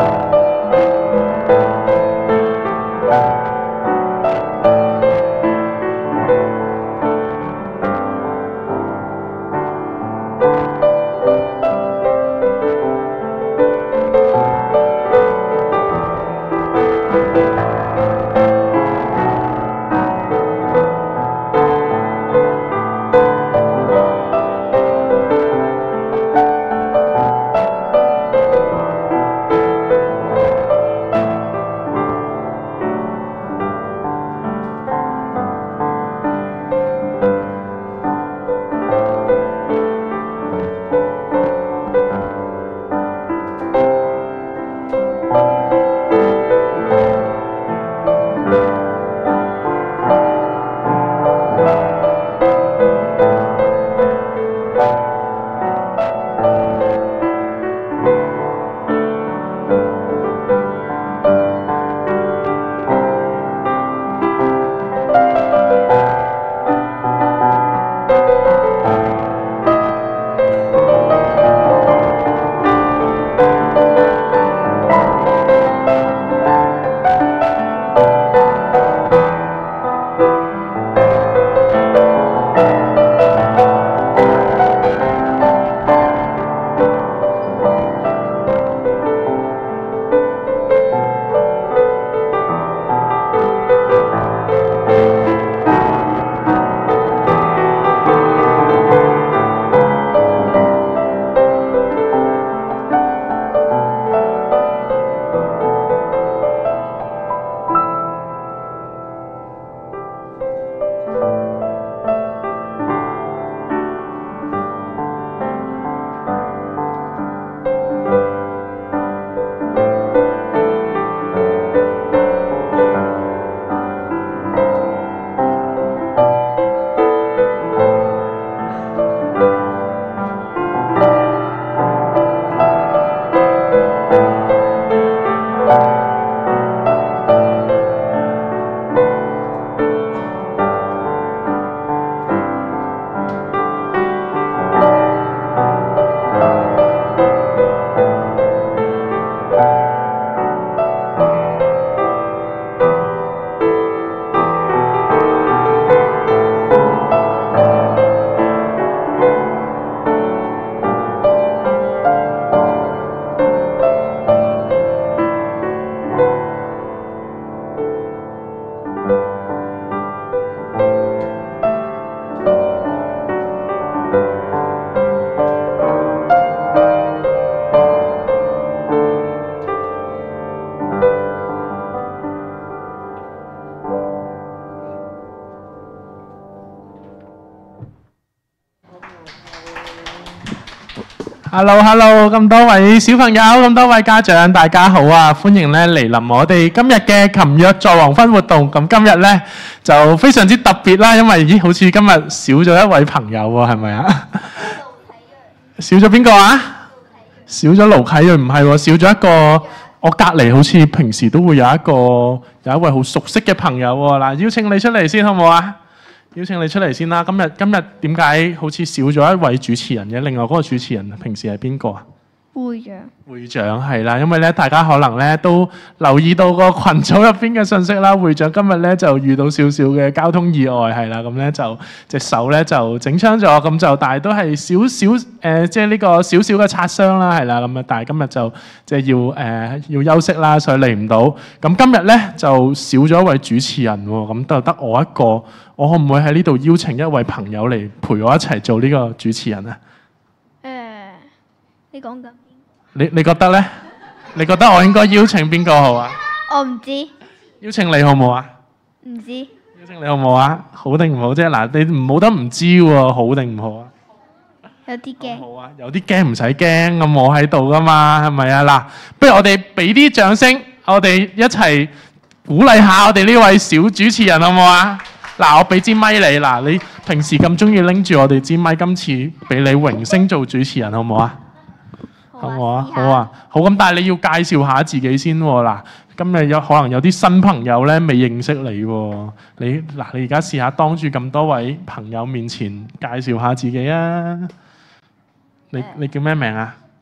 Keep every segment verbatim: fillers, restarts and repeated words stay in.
Hello，Hello， 咁多位小朋友，咁多位家長，大家好啊！歡迎咧嚟臨我哋今日嘅琴約在黃昏活動。咁今日咧就非常之特別啦，因為咦好似今日少咗一位朋友喎，係咪啊？少咗邊個啊？少咗盧啟銳，唔係喎，少咗一個。我隔離好似平時都會有一個有一位好熟悉嘅朋友喎。嗱，邀請你出嚟先好唔好啊？邀請你出嚟先啦！今日今日點解好似少咗一位主持人嘅？另外嗰個主持人平時係邊個啊？ 會長。 會長係啦，因為咧大家可能咧都留意到個群組入邊嘅信息啦。會長今日咧就遇到少少嘅交通意外係啦，咁咧就隻手咧就整傷咗，咁就但係都係少少誒，即係呢個少少嘅擦傷啦，係啦，咁啊，但係今日就即係要誒、呃、要休息啦，所以嚟唔到。咁今日咧就少咗一位主持人喎，咁就得我一個。我可唔可以喺呢度邀請一位朋友嚟陪我一齊做呢個主持人啊？ 誒、呃，你講緊？ 你你覺得咧？你覺得我應該邀請邊個好啊？ 我唔知。 邀請你好唔好啊？ 唔知。 邀請你好唔好啊？好定唔好啫？嗱，你唔好得唔知喎，好定唔好啊？ 有啲驚。 好啊，有啲驚唔使驚，咁我喺度噶嘛，係咪啊？嗱，不如我哋俾啲掌聲，我哋一齊鼓勵下我哋呢位小主持人好唔好啊？嗱，我俾支咪你，嗱，你平時咁中意拎住我哋支咪，今次俾你榮升做主持人好唔好啊？好唔好啊？好啊，好，咁但係你要介紹下自己先喎。嗱，今日有可能有啲新朋友咧未認識你喎。你嗱，你而家試下當住咁多位朋友面前介紹下自己啊。你你叫咩名啊？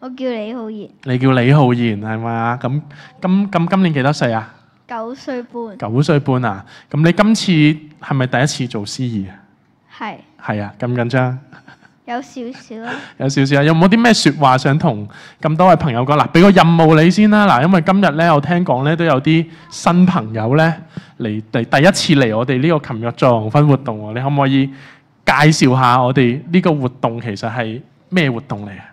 我叫李浩然， 你叫李浩然係咪啊？咁今咁今年幾多歲啊？ 九歲半。 九歲半啊！咁你今次係咪第一次做司儀啊？ 係。 係啊，咁緊張？ 有少少啦。 有少少啊！有冇啲咩説話想同咁多位朋友講？嗱，俾個任務你先啦。嗱，因為今日咧，我聽講咧都有啲新朋友咧嚟第第一次嚟我哋呢個琴日座黃昏活動喎。你可唔可以介紹下我哋呢個活動其實係咩活動嚟啊？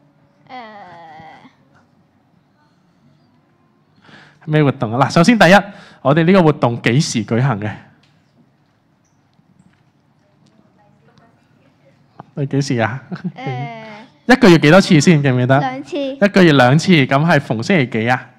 咩活動啊？嗱，首先第一，我哋呢個活動幾時舉行嘅？係幾時啊？ 誒。 一個月幾多次先？記唔記得？ 兩次。 一個月兩次，咁係逢星期幾啊？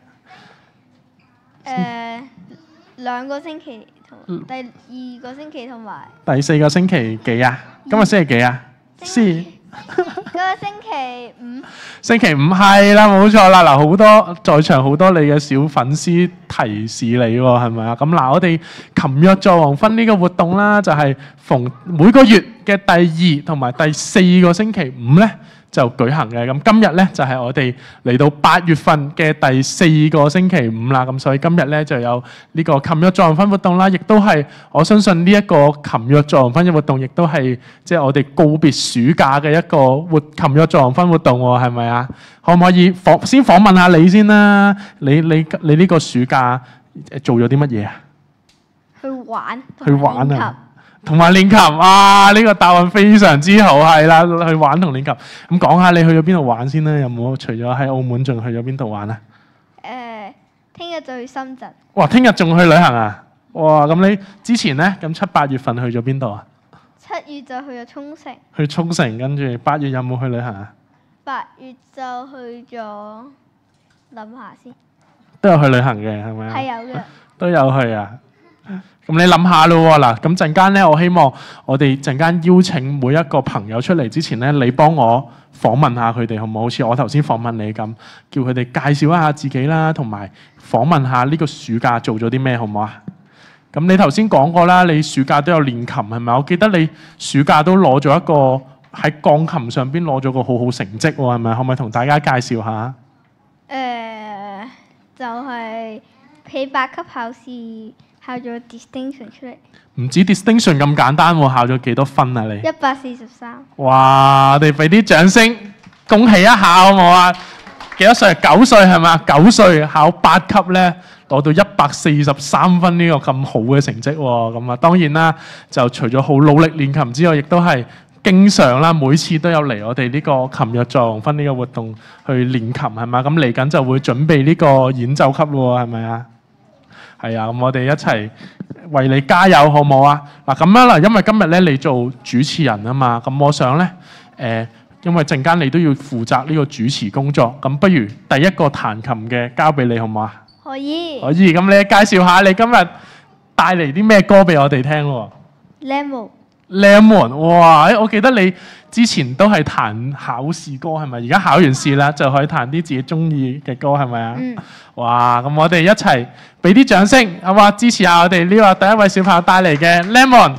誒，兩個星期同第二個星期同埋。 第四個星期幾啊？今日星期幾啊？先。 嗰個星期五。 星期五係啦，冇錯啦。嗱，好多在場好多你嘅小粉絲提示你喎，係咪啊？咁嗱，我哋琴日座黃昏呢個活動啦，就係逢每個月嘅第二同埋第四個星期五咧，就舉行嘅。咁今日咧就係我哋嚟到八月份嘅第四個星期五啦。咁所以今日咧就有呢個琴日座黃昏活動啦，亦都係我相信呢一個琴日座黃昏嘅活動，亦都係即係我哋告別暑假嘅一個活琴日座黃昏活動喎，係咪啊？可唔可以訪先訪問下你先啦？你你你呢個暑假做咗啲乜嘢啊？ 去玩。 去玩啊！同埋練琴啊！呢個答案非常之好，係啦，去玩同練琴。咁講下你去咗邊度玩先啦？有冇除咗喺澳門，仲去咗邊度玩啊？ 誒，聽日就去深圳。 哇！聽日仲去旅行啊？哇！咁你之前咧，咁七八月份去咗邊度啊？ 七月就去咗沖繩。 去沖繩，跟住八月有冇去旅行啊？ 八月就去咗，諗下先。 都有去旅行嘅，係咪啊？ 係有嘅。 都有去啊！咁你諗下咯喎，嗱，咁陣間咧，我希望我哋陣間邀請每一個朋友出嚟之前咧，你幫我訪問下佢哋，好唔好？好似我頭先訪問你咁，叫佢哋介紹一下自己啦，同埋訪問下呢個暑假做咗啲咩，好唔好啊？咁你頭先講過啦，你暑假都有練琴係咪？我記得你暑假都攞咗一個喺鋼琴上邊攞咗個好好成績喎，係咪？可唔可以同大家介紹下？ 誒，就係喺八級考試。考咗 distinction 出嚟， 唔止 distinction 咁簡單喎，考咗幾多分啊你？ 一百四十三。 哇！我哋俾啲掌聲，恭喜一下好唔好啊？幾多歲？九歲係咪啊？九歲考八級咧，攞到一百四十三分呢個咁好嘅成績喎。咁啊，當然啦，就除咗好努力練琴之外，亦都係經常啦，每次都有嚟我哋呢個琴日座黃昏呢個活動去練琴係咪啊？咁嚟緊就會準備呢個演奏級咯，係咪啊？係啊，咁我哋一齊為你加油，好唔好啊？嗱，咁樣啦，因為今日咧你做主持人啊嘛，咁我想咧誒、呃，因為陣間你都要負責呢個主持工作，咁不如第一個彈琴嘅交俾你，好唔好啊？ 可以。 可以，咁你介紹下你今日帶嚟啲咩歌俾我哋聽喎 ？Lemon。 Lemon，哇！我記得你之前都係彈考試歌係咪？而家考完試啦，就可以彈啲自己中意嘅歌係咪啊？ 嗯。 哇！咁我哋一齊俾啲掌聲，好嘛？支持下我哋呢個第一位小朋友帶嚟嘅 Lemon。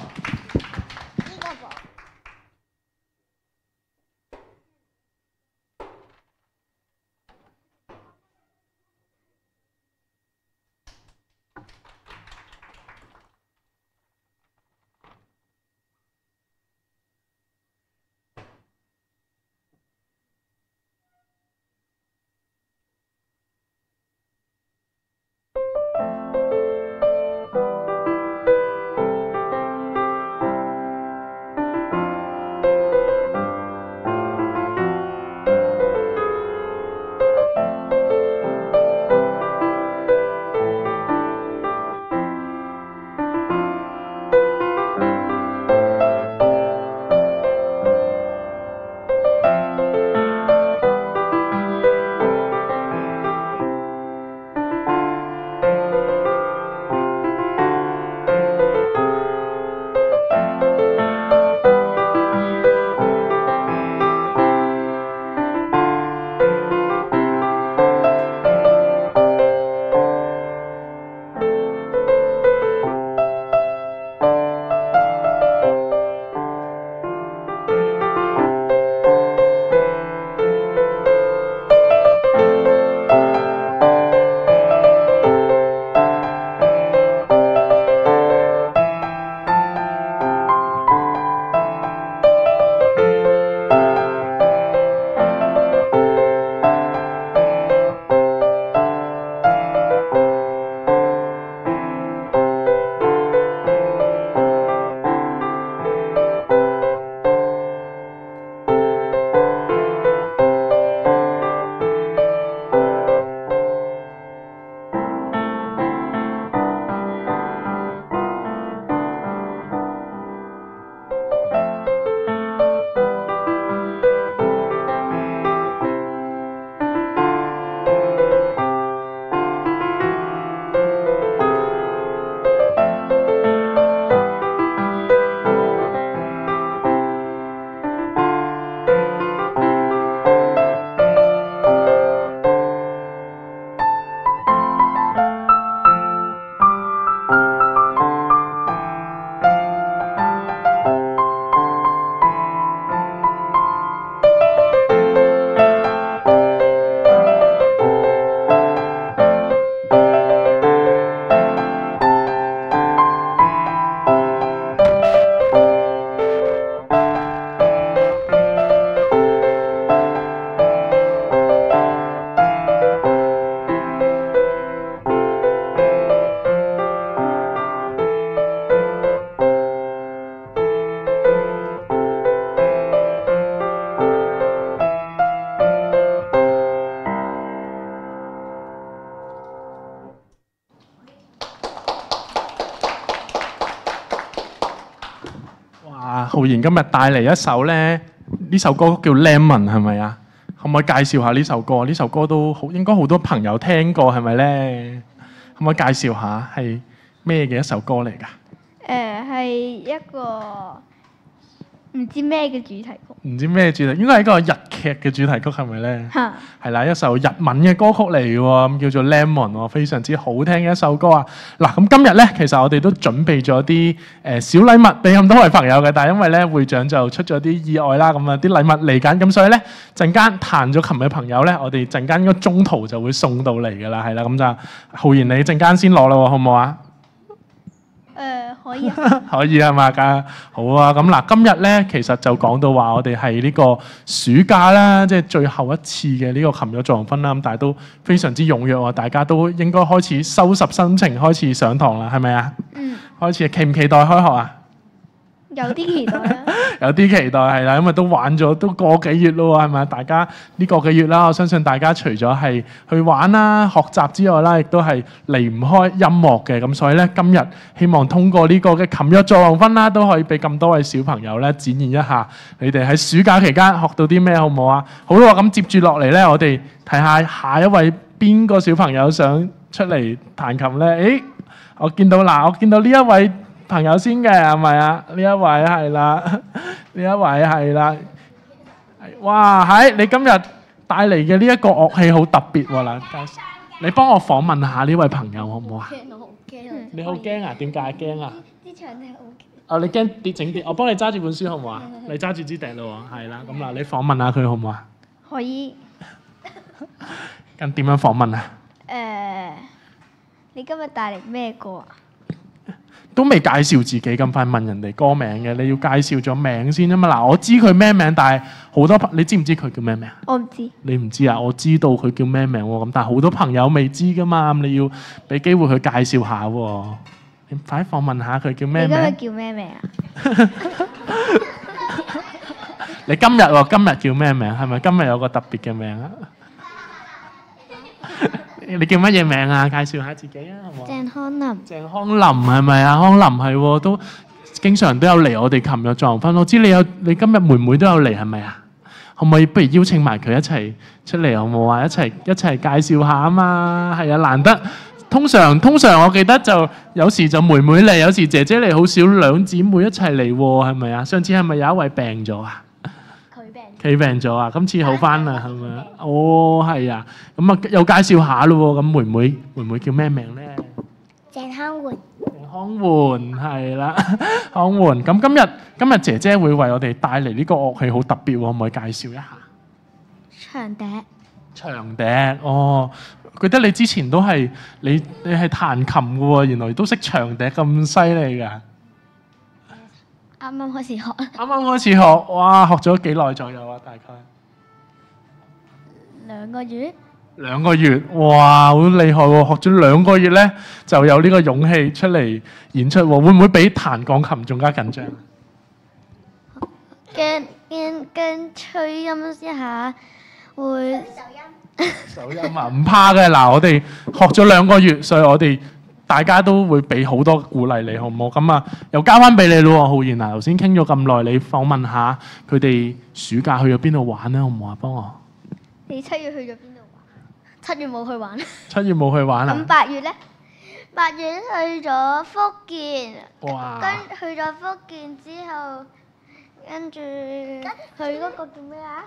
哇！浩然今日帶嚟一首咧，呢首歌叫《Lemon》係咪啊？可唔可以介紹下呢首歌？呢首歌都好應該好多朋友聽過係咪咧？可唔可以介紹下係咩嘅一首歌嚟㗎？ 誒係一個唔知咩嘅主題曲。 唔知咩主題，應該係一個日劇嘅主題曲係咪咧？ 嚇！ 係啦，一首日文嘅歌曲嚟嘅喎，咁叫做《Lemon》喎，非常之好聽嘅一首歌啊！嗱，咁今日咧，其實我哋都準備咗啲誒小禮物俾咁多位朋友嘅，但係因為咧會長就出咗啲意外啦，咁啊啲禮物嚟緊，咁所以咧陣間彈咗琴嘅朋友咧，我哋陣間應該中途就會送到嚟㗎啦，係啦，咁就浩然你陣間先攞啦喎，好唔好啊？ 誒可以啊， 可以係嘛？㗎好啊！咁嗱，今日咧其實就講到話我哋係呢個暑假啦，即係最後一次嘅呢個琴日作文啦。咁但係都非常之踴躍喎，大家都應該開始收拾心情，開始上堂啦，係咪啊？ 嗯， 開始期唔期待開學啊？ 有啲期待啊。 有啲期待係啦，因為都玩咗都個幾月咯喎，係咪？大家呢個幾月啦，我相信大家除咗係去玩啦、學習之外啦，亦都係離唔開音樂嘅。咁所以咧，今日希望通過呢個嘅琴日作黃昏啦，都可以俾咁多位小朋友咧展現一下你哋喺暑假期間學到啲咩，好唔好啊？好啦，咁接住落嚟咧，我哋睇下下一位邊個小朋友想出嚟彈琴咧？誒，我見到嗱，我見到呢一位朋友先嘅係咪啊？呢一位係啦，呢一位係啦。哇！係你今日帶嚟嘅呢一個樂器好特別喎嗱，你幫我訪問下呢位朋友好唔好啊？ 我好驚。 你好驚啊？點解驚啊？ 啲場地好驚。 哦，你驚跌整跌？我幫你揸住本書好唔好啊？你揸住支笛咯喎，係啦。咁嗱，你訪問下佢好唔好啊？ 可以。 咁點樣訪問啊？ 誒，你今日帶嚟咩歌啊？ 都未介紹自己咁快問人哋歌名嘅，你要介紹咗名先啊嘛！嗱，我知佢咩名，但係好多朋，你知唔知佢叫咩名啊？ 我唔知。 你唔知啊？我知道佢叫咩名喎，咁但係好多朋友未知噶嘛，咁你要俾機會佢介紹下喎。你快啲訪問下佢叫咩名？ 你今日叫咩名啊？ 你今日喎，今日叫咩名？係咪今日有個特別嘅名啊？你叫乜嘢名啊？介紹下自己啊，好唔好？ 鄭康林。 鄭康林係咪啊？康林係喎，都經常都有嚟我哋琴日作黃昏。我知你有，你今日妹妹都有嚟係咪啊？可唔可以不如邀請埋佢一齊出嚟好唔好啊？一齊一齊介紹下啊嘛。係啊，難得。通常通常我記得就有時就妹妹嚟，有時姐姐嚟，好少兩姊妹一齊嚟喎，係咪啊？上次係咪有一位病咗啊？佢病咗啊！今次好翻啦，係咪啊？哦，係啊，咁啊又介紹下咯喎。咁妹妹妹妹叫咩名咧？ 鄭康媛。 鄭康媛係啦，康媛。咁今日今日姐姐會為我哋帶嚟呢個樂器好特別喎，可唔可以介紹一下？ 長笛。 長笛哦，覺得你之前都係你你係彈琴嘅喎，原來都識長笛咁犀利㗎。 啱啱開始學。 啱啱開始學，哇！學咗幾耐左右啊？大概兩個月。 兩個月，哇！好厲害喎！學咗兩個月咧，就有呢個勇氣出嚟演出喎。會唔會比彈鋼琴仲加緊張？ 驚驚驚吹音一下會手音啊，唔怕嘅。嗱，我哋學咗兩個月，所以我哋大家都會俾好多鼓勵你，好唔好？咁啊，又交翻俾你咯，浩然啊！頭先傾咗咁耐，你訪問下佢哋暑假去咗邊度玩咧，好唔好啊？幫我。 你七月去咗邊度玩？七月冇去玩。 七月冇去玩啊？ 咁八月咧？八月去咗福建。 哇！ 跟去咗福建之後，跟住去嗰個叫咩啊？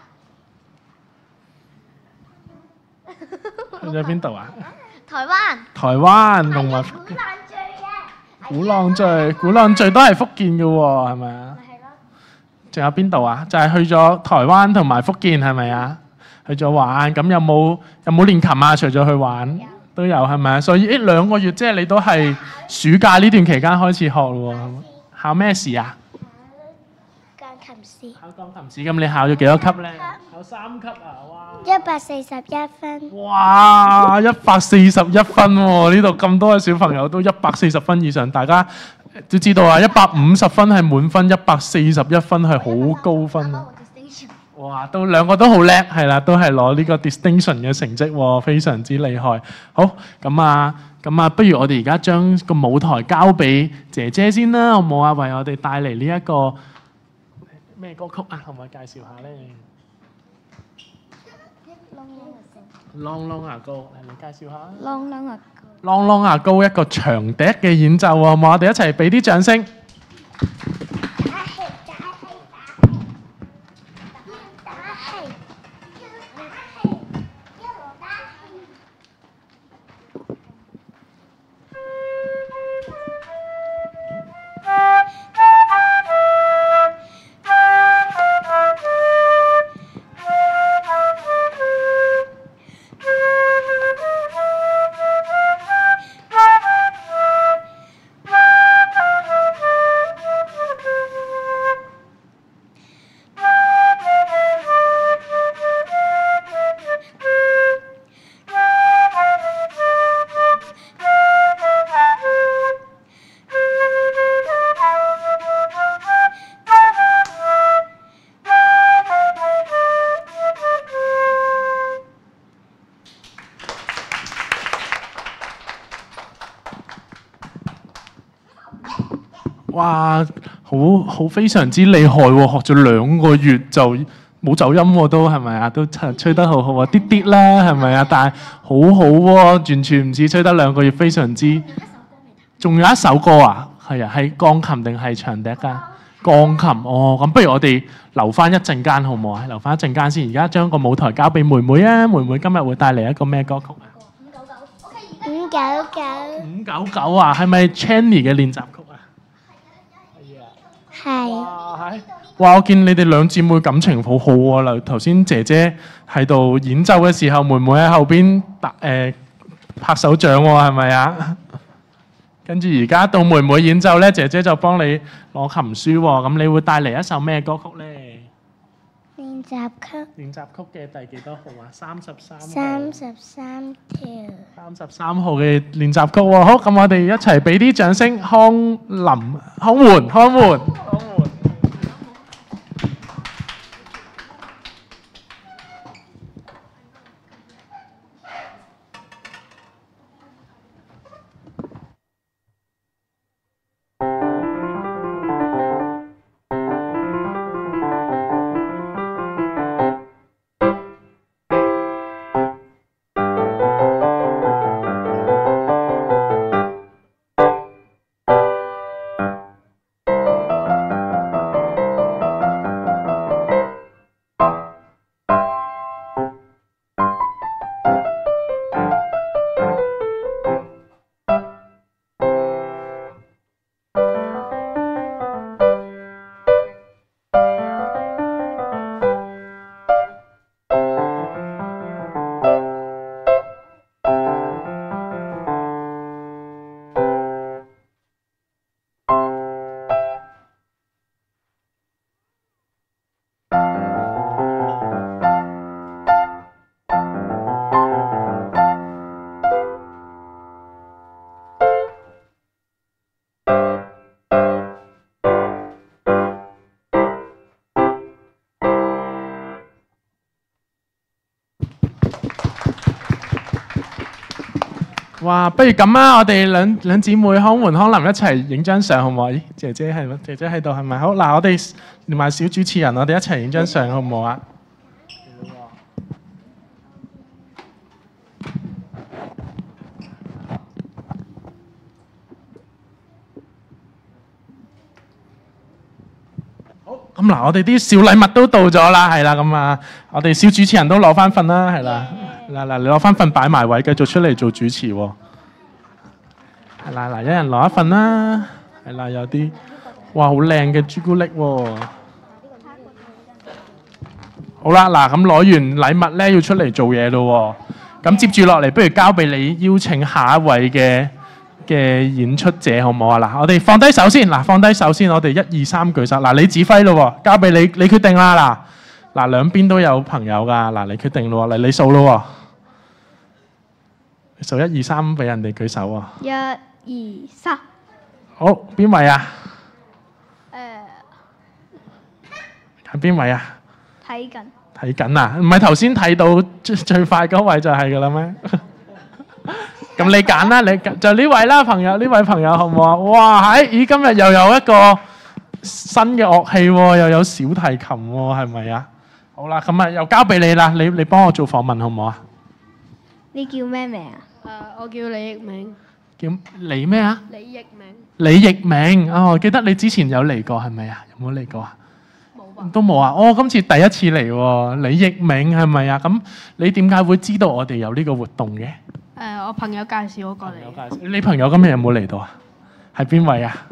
去咗邊度啊？ 台灣。 台灣同埋鼓浪嶼嘅。 鼓浪嶼，鼓浪嶼都係福建嘅喎，係咪啊？ 咪係咯。 仲有邊度啊？就係去咗台灣同埋福建，係咪啊？去咗玩，咁有冇有冇練琴啊？除咗去玩，都有係咪啊？所以呢兩個月即係你都係暑假呢段期間開始學咯喎。考咩試啊？ 鋼琴試。 考鋼琴試，咁你考咗幾多級咧？考三級啊！哇！ 一百四十一分。 哇！一百四十一分喎！呢度咁多嘅小朋友都一百四十分以上，大家都知道啊！一百五十分係滿分，一百四十一分係好高分啊！哇！都兩個都好叻，係啦，都係攞呢個 distinction 嘅成績喎，非常之厲害。好，咁啊，咁啊，不如我哋而家將個舞台交俾姐姐先啦，好唔好啊？為我哋帶嚟呢一個咩歌曲啊？可唔可以介紹下咧？Long Long Ago，嚟你介紹下。 Long Long Ago。 Long Long Ago 一個長笛嘅演奏喎，好冇？我哋一齊俾啲掌聲。哇，好好非常之厲害喎！學咗兩個月就冇走音喎，都係咪啊？都吹得好好啊，啲啲啦，係咪啊？但係好好喎，完全唔似吹得兩個月，非常之。仲有一首歌啊，係啊，係鋼琴定係長笛㗎？鋼琴哦，咁不如我哋留翻一陣間好唔好啊？留翻一陣間先，而家將個舞台交俾妹妹啊！妹妹今日會帶嚟一個咩歌曲啊？ 五九九。 五九九啊，係咪 Channy 嘅練習曲啊？ 係。 哇，係！哇，我見你哋兩姊妹感情好好喎。嗱，頭先姐姐喺度演奏嘅時候，妹妹喺後邊打誒拍手掌喎，係咪啊？跟住而家到妹妹演奏咧，姐姐就幫你攞琴書喎。咁你會帶嚟一首咩歌曲咧？ 練習曲。 練習曲嘅第幾多號啊？三十三號。 三十三條。 三十三號嘅練習曲喎。好，咁我哋一齊俾啲掌聲，康林、康媛、康媛。哇！不如咁啊，我哋兩兩姊妹康媛、康林一齊影張相好唔好？咦，姐姐係咪？姐姐喺度係咪？好嗱，我哋連埋小主持人，我哋一齊影張相好唔好啊？好，咁嗱，我哋啲小禮物都到咗啦，係啦，咁啊，我哋小主持人都攞翻份啦，係啦。嗱嗱，你攞翻份擺埋位，繼續出嚟做主持喎。係啦，嗱，一人攞一份啦。係啦，有啲哇好靚嘅朱古力喎。好啦，嗱咁攞完禮物咧，要出嚟做嘢咯喎。咁接住落嚟，不如交俾你邀請下一位嘅嘅演出者好唔好啊？嗱，我哋放低手先，嗱放低手先，我哋一二三舉手。嗱，你指揮咯喎，交俾你，你決定啦嗱。嗱，兩邊都有朋友㗎，嗱你決定咯喎，嚟你數咯喎。數一二三俾人哋舉手啊！ 一二三。 好，邊位啊？ 誒。 係邊位啊？ 睇緊。 睇緊啊！唔係頭先睇到最最快嗰位就係㗎啦咩？咁你揀啦，你就呢位啦，朋友，呢位朋友好唔好啊？哇！喺咦，今日又有一個新嘅樂器喎，又有小提琴喎，係咪啊？好啦，咁啊又交俾你啦，你你幫我做訪問好唔好啊？ 你叫咩名啊？ 誒，我叫李奕明。 叫李咩啊？ 李奕明。 李奕明哦，記得你之前有嚟過係咪啊？有冇嚟過啊？ 冇吧？ 都冇啊！哦，今次第一次嚟喎，李奕明係咪啊？咁你點解會知道我哋有呢個活動嘅？ 誒，我朋友介紹我過嚟。 朋友介紹。你朋友今日有冇嚟到啊？係邊位啊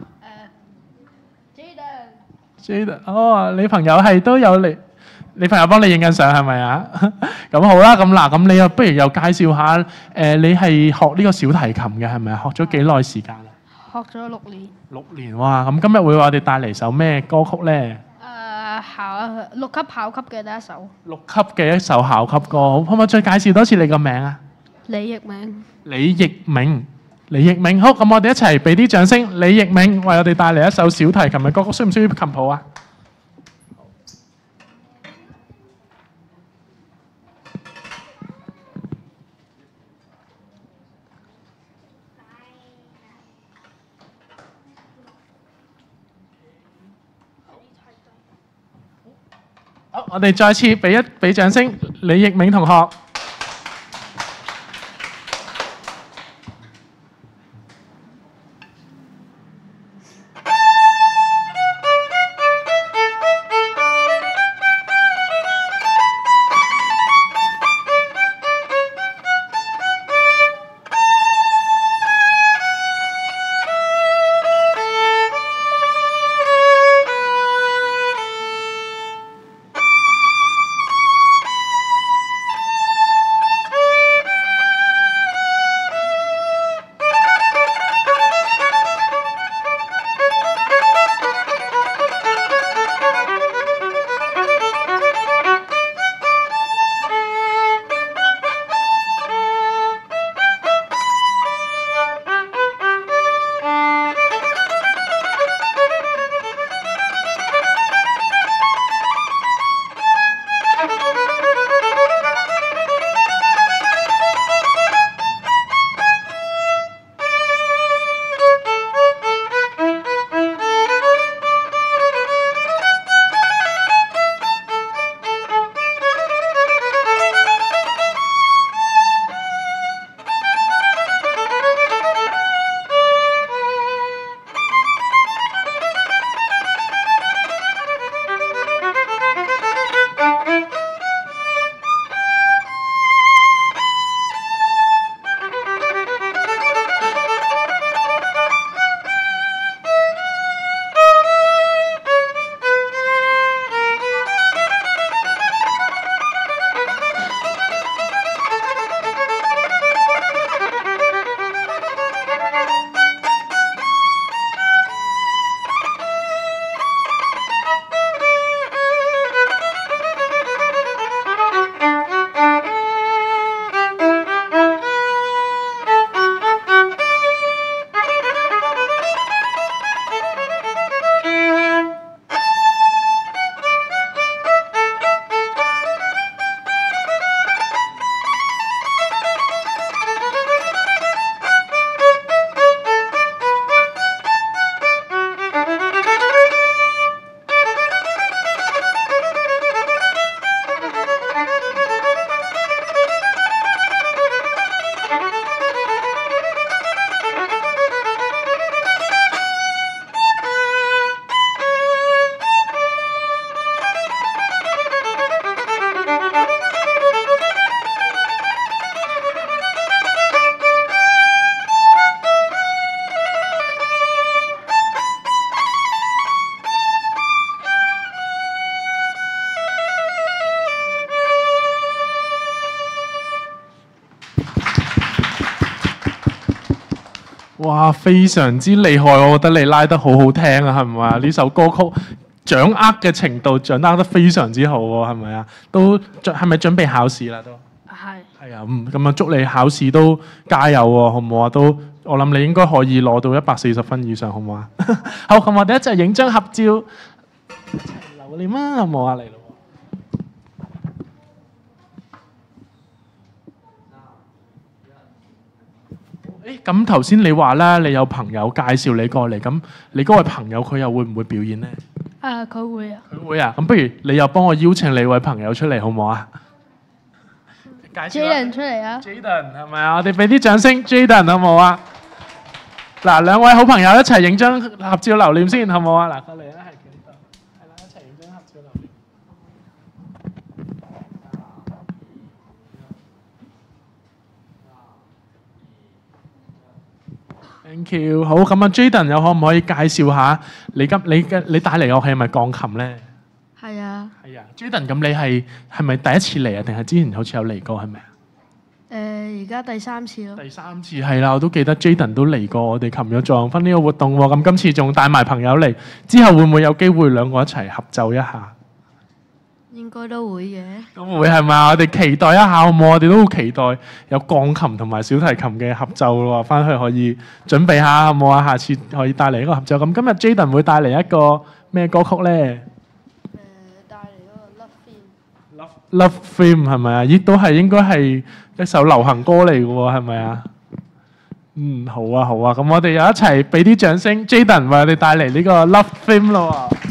誒，Jaden。 Jaden，哦，你朋友係都有嚟，你朋友幫你影緊相係咪啊？咁好啦，咁嗱，咁你又不如又介紹下誒、呃，你係學呢個小提琴嘅係咪啊？學咗幾耐時間啊？ 學咗六年。 六年哇！咁今日會為我哋帶嚟首咩歌曲咧？ 誒，考六級考級嘅第一首。 六級嘅一首考級歌，好，可唔可以再介紹多次你個名啊？ 李奕明。 李奕明，李奕明，好，咁我哋一齊俾啲掌聲。李奕明為我哋帶嚟一首小提琴嘅歌曲，需唔需要琴譜啊？好，我哋再次俾一俾掌聲，李奕明同學。哇，非常之厲害，我覺得你拉得好好聽啊，係咪啊？呢首歌曲掌握嘅程度掌握得非常之好喎，係咪啊？都係咪準備考試啦？都係。 係啊，嗯，咁啊，祝你考試都加油喎，好唔好啊？都我諗你應該可以攞到一百四十分以上，好唔好啊？好，咁我哋一齊影張合照，一齊留念啊，好唔好啊？嚟咯！ 誒咁頭先你話啦，你有朋友介紹你過嚟，咁你嗰位朋友佢又會唔會表演呢？ 誒佢會啊。 佢會啊，咁不如你又幫我邀請你位朋友出嚟好唔好啊？介紹 Jaden 出嚟啊 Jaden 係咪啊？我哋俾啲掌聲 Jaden 好唔好啊？嗱，兩位好朋友一齊影張合照留念先，好唔好啊？嗱，過嚟啦，係企呢度，係啦，一齊影張合照留念。Thank you，好咁啊，Jaden 又可唔可以介紹下你今你嘅你帶嚟樂器係咪鋼琴咧？ 係啊。 係啊，Jaden 咁你係係咪第一次嚟啊？定係之前好似有嚟過係咪啊？ 誒而家第三次咯。 第三次係啦，我都記得 Jaden 都嚟過我哋琴日助分呢個活動喎。咁今次仲帶埋朋友嚟，之後會唔會有機會兩個一齊合奏一下？ 應該都會嘅。 咁會係咪？我哋期待一下好唔好？我哋都好期待有鋼琴同埋小提琴嘅合奏咯，翻去可以準備下好唔好啊？下次可以帶嚟一個合奏。咁今日 Jaden 會帶嚟一個咩歌曲咧？ 誒帶嚟嗰個 Love Theme。 Love Theme 係咪啊？亦都係應該係一首流行歌嚟嘅喎，係咪啊？嗯，好啊好啊，咁我哋又一齊俾啲掌聲 ，Jaden 為我哋帶嚟呢個 Love Theme 咯喎。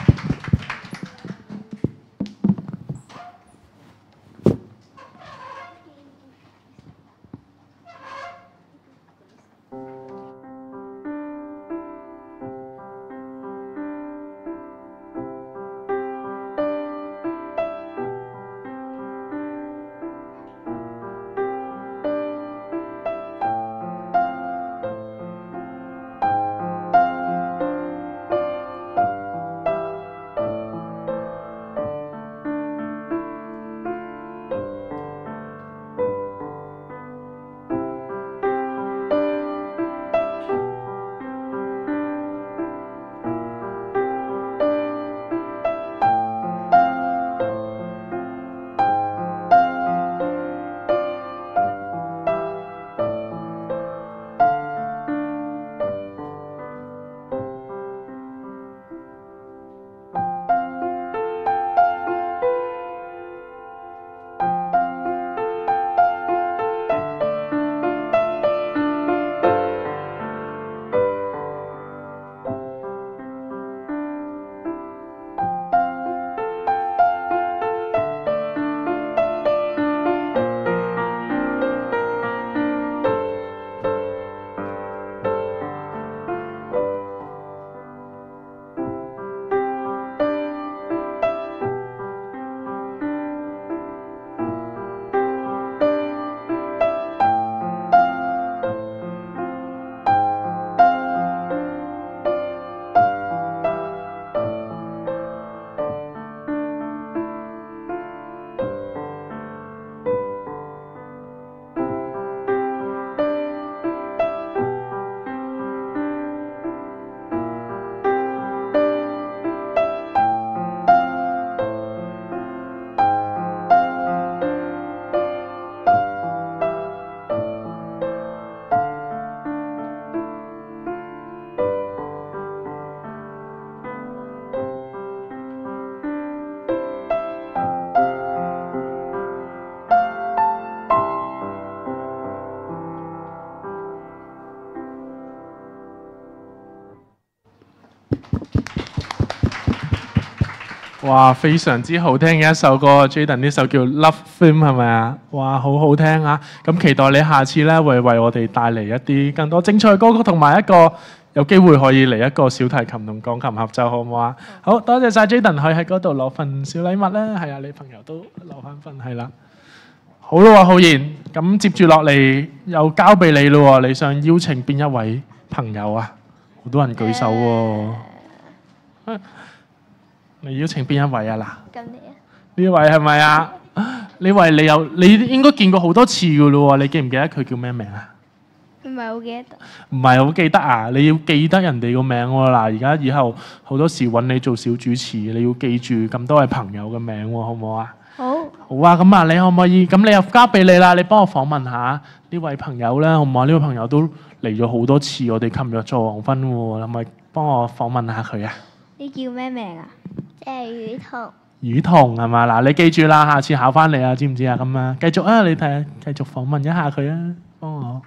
哇，非常之好聽嘅一首歌 ，Jaden 呢首叫《Love Theme》係咪啊？哇，好好聽啊！咁期待你下次咧會為我哋帶嚟一啲更多精彩嘅歌曲，同埋一個有機會可以嚟一個小提琴同鋼琴合奏，好唔好啊？好多謝晒 Jaden，可以喺嗰度攞份小禮物啦。係啊，你朋友都留翻份係啦。好啦喎，浩然，咁接住落嚟又交俾你咯喎，你想邀請邊一位朋友啊？好多人舉手喎。你邀請邊一位啊？嗱， 咁你啊？ 呢位係咪啊？呢位你有你應該見過好多次噶咯喎，你記唔記得佢叫咩名啊？ 唔係好記得。 唔係好記得啊！你要記得人哋個名喎。嗱，而家以後好多時揾你做小主持，你要記住咁多位朋友嘅名喎，好唔好啊？ 好。 好啊，咁啊，你可唔可以？咁你又交俾你啦，你幫我訪問下呢位朋友咧，好唔好啊？呢位朋友都嚟咗好多次，我哋琴日做黃昏喎，可唔可以幫我訪問下佢啊？ 你叫咩名啊？謝雨彤。 雨彤係嘛？嗱，你記住啦，下次考翻你啊，知唔知啊？咁啊，繼續啊，你睇下，繼續訪問一下佢啊，幫我。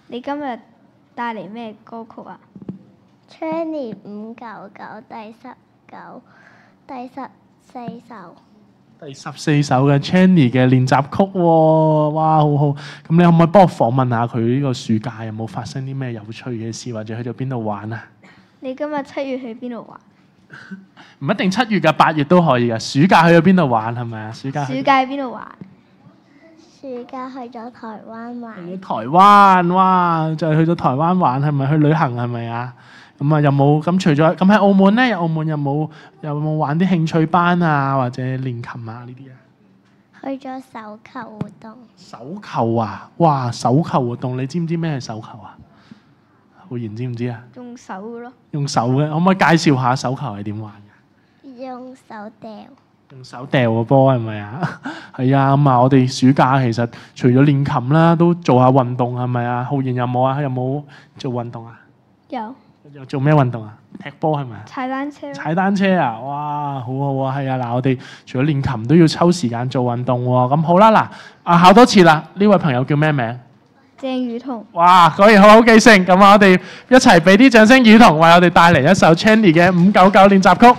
你今日帶嚟咩歌曲啊 Channy 五九九第十九、第十四首。 第十四首嘅 Channy 嘅練習曲喎，哇，好好！咁你可唔可以幫我訪問下佢呢個暑假有冇發生啲咩有趣嘅事，或者去咗邊度玩啊？ 你今日七月去邊度玩？ 唔一定七月㗎，八月都可以㗎。暑假去咗邊度玩係咪啊？暑假去暑假去邊度玩？ 暑假去咗台灣玩。 去咗台灣，哇！就係去咗台灣玩，係咪去旅行係咪啊？咁啊，有冇咁除咗咁喺澳門咧？澳門有冇有冇玩啲興趣班啊，或者練琴啊呢啲啊？ 去咗手球活動。 手球啊！哇！手球活動，你知唔知咩係手球啊？浩然知唔知啊？ 用手嘅咯。 用手嘅，可唔可以介紹下手球係點玩嘅？ 用手掉。 用手掉個波係咪啊？係啊，咁啊，我哋暑假其實除咗練琴啦，都做下運動係咪啊？浩然有冇啊？有冇做運動啊？ 有。 又做咩運動啊？踢波係咪啊？ 踩單車。 踩單車啊！哇，好好啊，係啊！嗱，我哋除咗練琴都要抽時間做運動喎。咁好啦，嗱，啊考多次啦。呢位朋友叫咩名？ 鄭雨彤。 哇，果然好好記性。咁啊，我哋一齊俾啲掌聲，雨彤為我哋帶嚟一首 Channy 嘅五九九練習曲。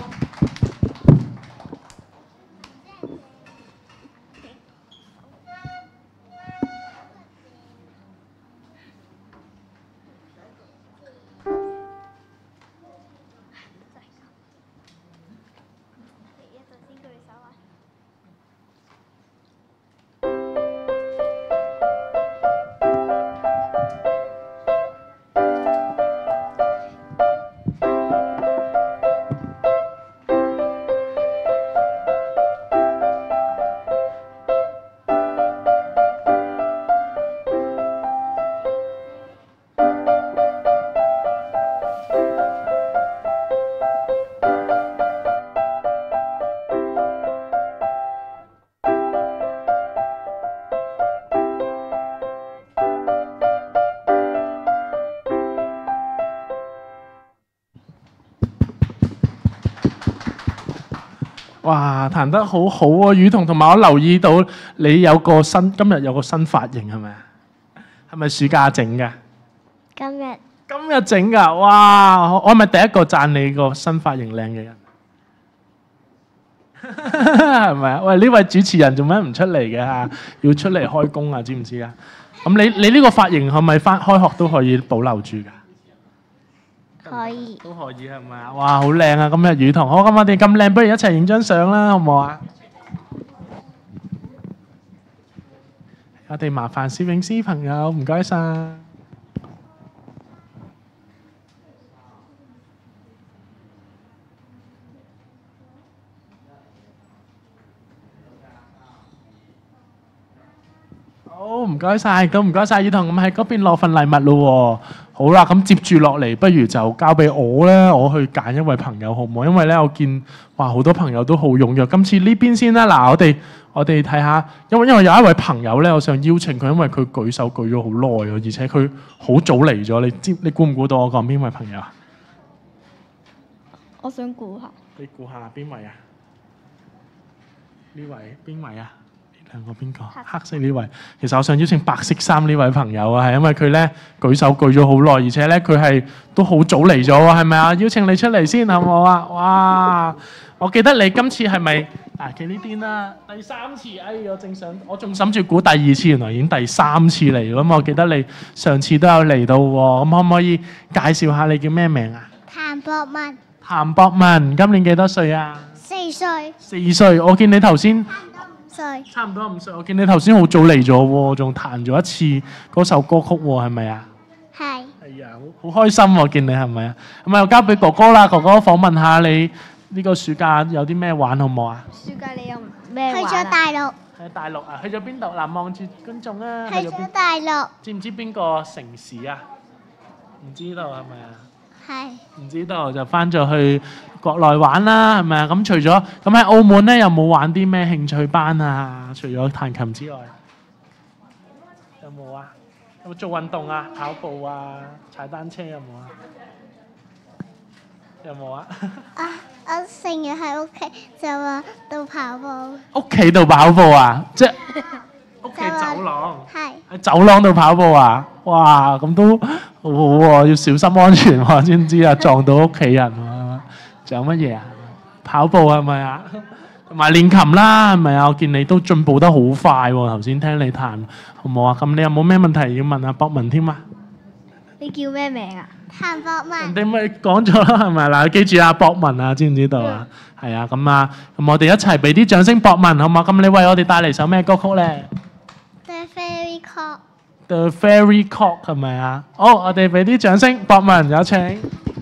哇，彈得好好啊，雨彤，同埋我留意到你有個新今日有個新髮型係咪啊？係咪暑假整㗎？ 今日今日整㗎，哇！我係咪第一個讚你個新髮型靚嘅人？係咪啊？喂，呢位主持人做咩唔出嚟嘅嚇？要出嚟開工啊，知唔知啊？咁你你呢個髮型係咪翻開學都可以保留住㗎？ 可以。 都可以係咪啊？哇，好靚啊！今日雨彤，好，咁我哋咁靚，不如一齊影張相啦，好唔好啊？我哋麻煩攝影師朋友，唔該晒。好，唔該晒，都唔該晒，雨彤，咁喺嗰邊攞份禮物咯喎。好啦，咁接住落嚟，不如就交俾我咧，我去揀一位朋友好唔好？因為咧，我見哇好多朋友都好踴躍。今次呢邊先啦，嗱，我哋我哋睇下，因為因為有一位朋友咧，我想邀請佢，因為佢舉手舉咗好耐喎，而且佢好早嚟咗。你知你估唔估到我講邊位朋友啊？ 我想估下。 你估下邊位啊？呢位邊位啊？兩個邊個？黑色呢位，其實我想邀請白色衫呢位朋友啊，係因為佢咧舉手舉咗好耐，而且咧佢係都好早嚟咗喎，係咪啊？邀請你出嚟先好唔好啊？哇！我記得你今次係咪啊？企呢邊啦，第三次，哎，我正想，我仲諗住估第二次，原來已經第三次嚟咁。我記得你上次都有嚟到喎，咁可唔可以介紹下你叫咩名啊？ 譚博文。 譚博文，今年幾多歲啊？ 四歲。 四歲，我見你頭先。 歲差唔多五歲，我見你頭先好早嚟咗喎，仲彈咗一次嗰首歌曲喎，係咪啊？ 係。 係啊，好好開心喎，見你係咪啊？咁啊，又交俾哥哥啦，哥哥訪問下你呢個暑假有啲咩玩好唔好啊？ 暑假你有咩玩啊？ 去咗大陸。 喺大陸啊，去咗邊度？嗱，望住觀眾啊， 去咗大陸。 知唔知邊個城市啊？唔知道係咪啊？ 係。 唔知道就翻咗去國內玩啦，係咪啊？咁除咗咁喺澳門咧，有冇玩啲咩興趣班啊？除咗彈琴之外，有冇啊？有冇做運動啊？跑步啊？踩單車有冇啊？有冇啊？ 啊！我成日喺屋企就話到跑步。 屋企度跑步啊？即係屋企走廊。 係。 喺走廊度跑步啊？ 哇，咁都好好喎，要小心安全喎，知唔知啊？撞到屋企人喎。仲有乜嘢啊？跑步係咪啊？同埋練琴啦，係咪啊？我見你都進步得好快喎，頭先聽你彈，好唔好啊？咁你有冇咩問題要問阿博文添啊？ 你叫咩名啊？ 譚博文， 人哋咪講咗啦，係咪嗱？記住阿博文啊，知唔知道啊？係啊，咁啊，咁我哋一齊俾啲掌聲博文好唔好？咁你為我哋帶嚟首咩歌曲咧 The Fairy Call。 ？The Fairy Clock 係咪啊？好，我哋俾啲掌聲，博文有請。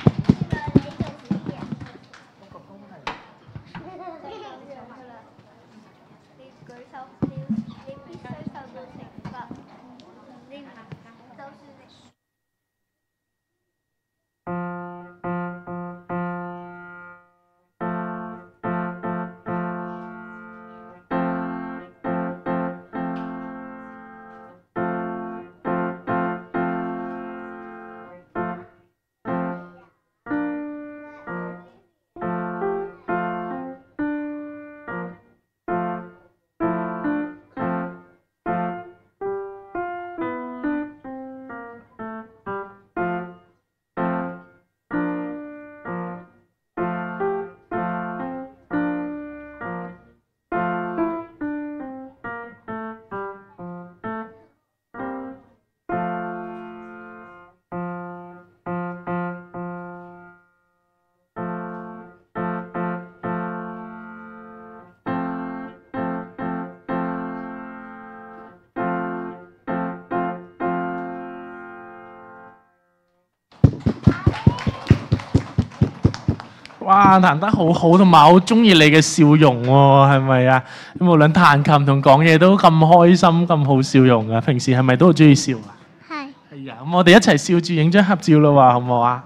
哇，彈得好好，同埋好中意你嘅笑容喎，係咪啊？無論彈琴同講嘢都咁開心、咁好笑容啊！平時係咪都好中意笑啊？ 係。 係啊，咁我哋一齊笑住影張合照啦喎，好唔好啊？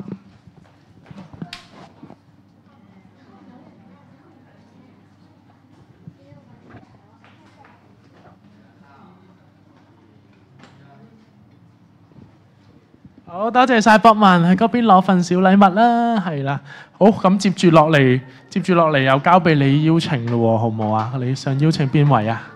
好多謝晒博文喺嗰邊攞份小禮物啦，係啦。好，咁接住落嚟，接住落嚟又交俾你邀請咯喎，好唔好啊？你想邀請邊位啊？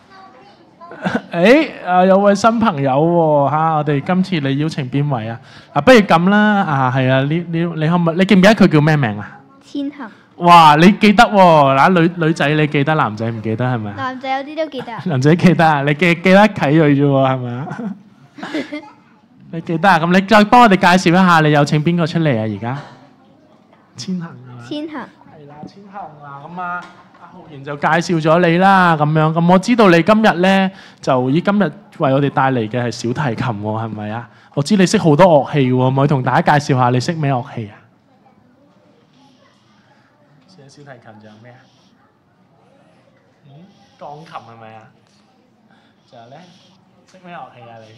誒，啊有位新朋友喎嚇，我哋今次你邀請邊位啊？啊，不如咁啦，啊係啊，呢呢你可唔可你記唔記得佢叫咩名啊？ 千行。 哇，你記得喎，嗱女女仔你記得，男仔唔記得係咪啊？ 男仔有啲都記得。 男仔記得啊，你記記得啟瑞啫喎，係咪啊？你記得啊？咁你再幫我哋介紹一下，你有請邊個出嚟啊？而家千行啊！ 千行。 係啦，千行啊！咁啊，阿浩然就介紹咗你啦，咁樣咁我知道你今日咧就以今日為我哋帶嚟嘅係小提琴喎，係咪啊？我知你識好多樂器喎，可唔可以同大家介紹下你識咩樂器啊？除咗小提琴仲有咩啊？嗯，鋼琴係咪啊？仲有咧，識咩樂器啊你？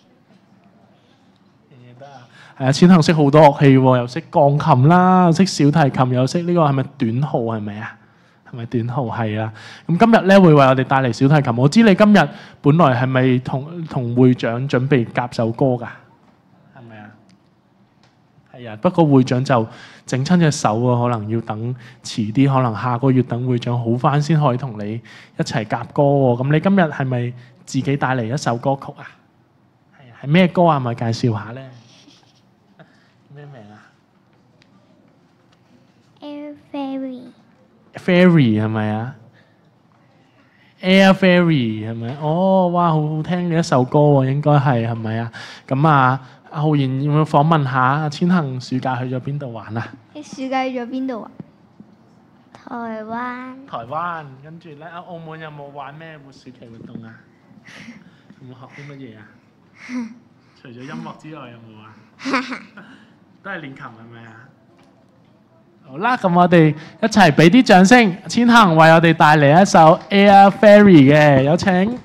得啊，係啊，千行識好多樂器喎，又識鋼琴啦，又識小提琴，又識呢個係咪短號係咪啊？係咪短號係啊？咁今日咧會為我哋帶嚟小提琴。我知你今日本來係咪同同會長準備夾首歌㗎？係咪啊？係啊，不過會長就整親隻手啊，可能要等遲啲，可能下個月等會長好返先可以同你一齊夾歌喎。咁你今日係咪自己帶嚟一首歌曲啊？係啊，係咩歌啊？咪介紹下咧？咩名啊 Air Fairy。 Fairy 係咪啊 ？Air Fairy 係咪？哦，哇，好好聽嘅一首歌喎，應該係係咪啊？咁啊，阿浩然要唔要訪問下阿千行暑假去咗邊度玩啊？ 你暑假去咗邊度啊？ 台灣。 台灣，跟住咧，澳門有冇玩咩活暑期活動啊？有冇學啲乜嘢啊？除咗音樂之外，有冇啊？都係練琴係咪啊？好啦，咁我哋一齊俾啲掌聲，千行為我哋帶嚟一首 Air Fairy 嘅，有請。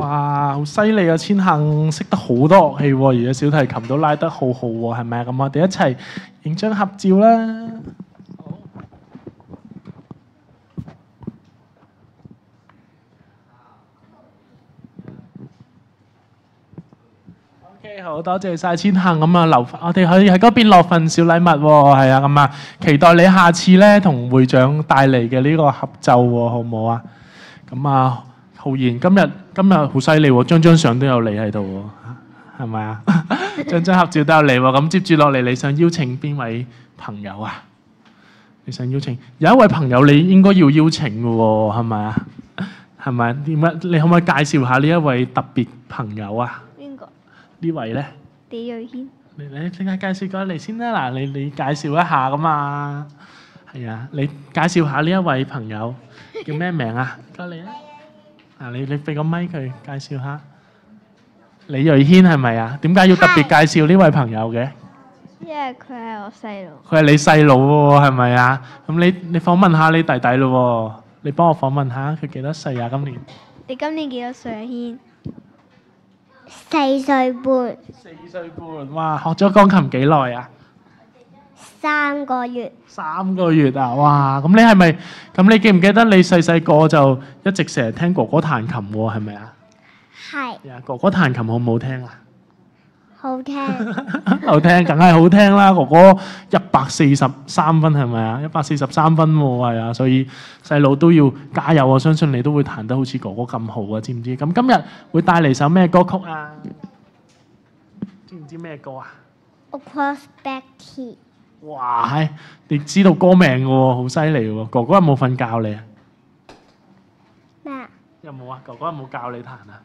哇，好犀利啊！千幸識得好多樂器喎，而且小提琴都拉得好好喎，係咪啊？咁我哋一齊影張合照啦！OK，好多謝晒千幸咁啊，留我哋可以喺嗰邊落份小禮物喎，係啊，咁啊，期待你下次咧同會長帶嚟嘅呢個合奏喎，好唔好啊？咁啊，浩然今日今日好犀利喎，張張相都有你喺度喎，係咪啊？張張合照都有你喎，咁接住落嚟，你想邀請邊位朋友啊？你想邀請有一位朋友，你應該要邀請嘅喎，係咪啊？係咪？點解？你可唔可以介紹下呢一位特別朋友啊？ 邊個？ 呢位咧？ 李瑞軒。 你你點解介紹過嚟先啦？嗱，你你介紹一下噶嘛？係啊，你介紹下呢一位朋友叫咩名啊？過嚟啊！嗱，你你俾個咪佢介紹下。李瑞軒係咪啊？點解要特別介紹呢位朋友嘅？ 因為佢係我細佬。 佢係你細佬喎，係咪啊？咁你你訪問下你弟弟咯喎，你幫我訪問下佢幾多歲啊？今年？ 你今年幾多歲啊？軒？ 四歲半， 四歲半，哇！學咗鋼琴幾耐啊？ 三個月。 三個月啊！哇！咁你係咪？咁你記唔記得你細細個就一直成日聽哥哥彈琴喎？係咪啊？ 係。 呀，哥哥彈琴好唔好聽啊？ 好聽。 好聽，梗係好聽啦！哥哥一百四十三分係咪啊？一百四十三分喎，係啊，所以細佬都要加油，我相信你都會彈得好似哥哥咁好啊，知唔知？咁今日會帶嚟首咩歌曲啊？知唔知咩歌啊 Across Back Key。 哇，係你知道歌名嘅喎，好犀利喎！哥哥有冇瞓覺你啊？ 咩啊？ 有冇啊？哥哥有冇教你彈啊？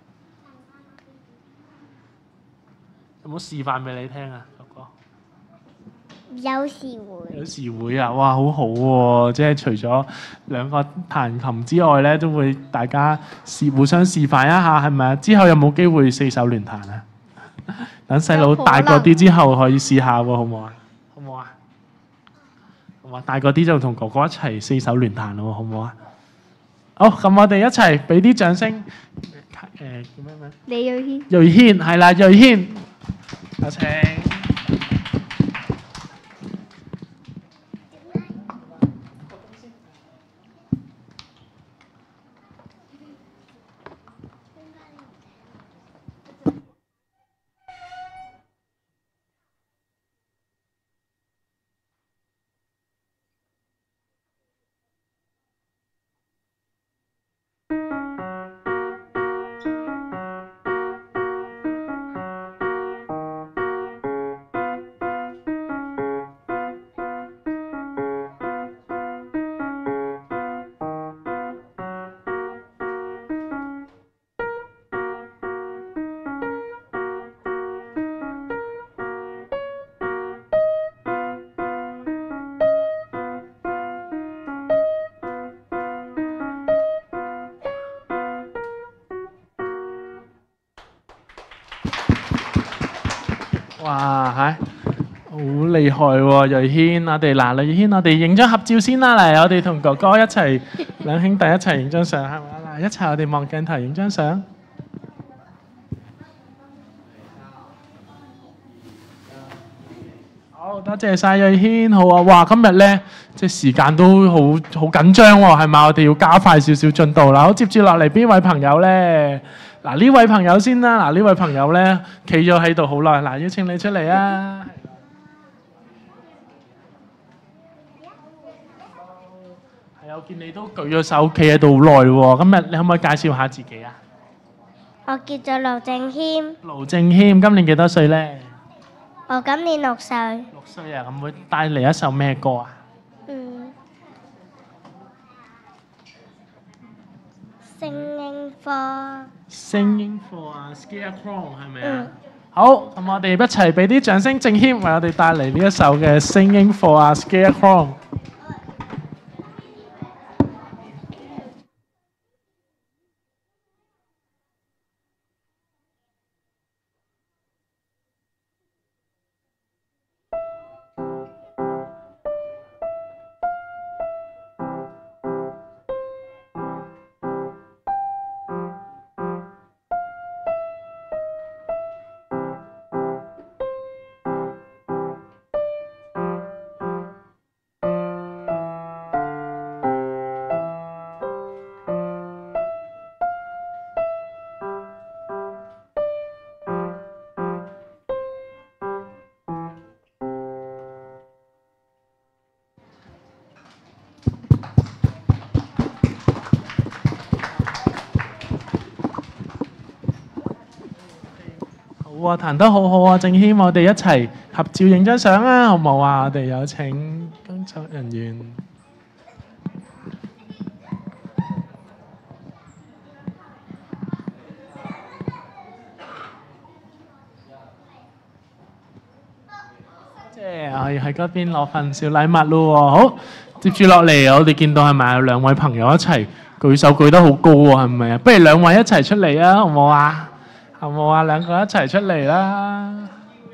有冇示範俾你聽啊，哥哥？ 有時會。 有時會啊！哇，好好喎！即係除咗兩個彈琴之外咧，都會大家示互相示範一下，係咪啊？之後有冇機會四手聯彈啊？等細佬大個啲之後可以試下喎，好唔好啊？好唔好啊？好啊！大個啲就同哥哥一齊四手聯彈咯，好唔好啊？好，咁我哋一齊俾啲掌聲。誒叫咩名？ 李瑞軒。 瑞軒係啦，瑞軒，有請。哇，係好厲害喎，瑞軒！我哋嗱，瑞軒，我哋影張合照先啦，嚟，我哋同哥哥一齊，兩兄弟一齊影張相，係咪啊？嗱，一齊我哋望鏡頭影張相。好多謝晒瑞軒，好啊！哇，今日咧即係時間都好好緊張喎，係咪？我哋要加快少少進度啦。好，接住落嚟邊位朋友咧？嗱，呢位朋友先啦，嗱，呢位朋友咧企咗喺度好耐，嗱，邀請你出嚟啊！係啊，我見你都舉咗手企喺度好耐喎，今日你可唔可以介紹下自己啊？ 我叫做盧正謙， 盧正謙，今年幾多歲咧？ 我今年六歲。 六歲啊，咁會帶嚟一首咩歌啊？ 嗯。Singing for Singing for a Scarecrow 係咪啊？ 嗯。 好，咁我哋一齊俾啲掌聲，正謙為我哋帶嚟呢一首嘅 Singing for a Scarecrow。 哇，彈得好好啊！正軒，我哋一齊合照影張相啊，好唔好啊？我哋有請工作人員。即係我要喺嗰邊攞份小禮物咯喎。好，接住落嚟，我哋見到係咪有兩位朋友一齊舉手舉得好高喎？係咪啊？不如兩位一齊出嚟啊，好唔好啊？好唔好啊？兩個一齊出嚟啦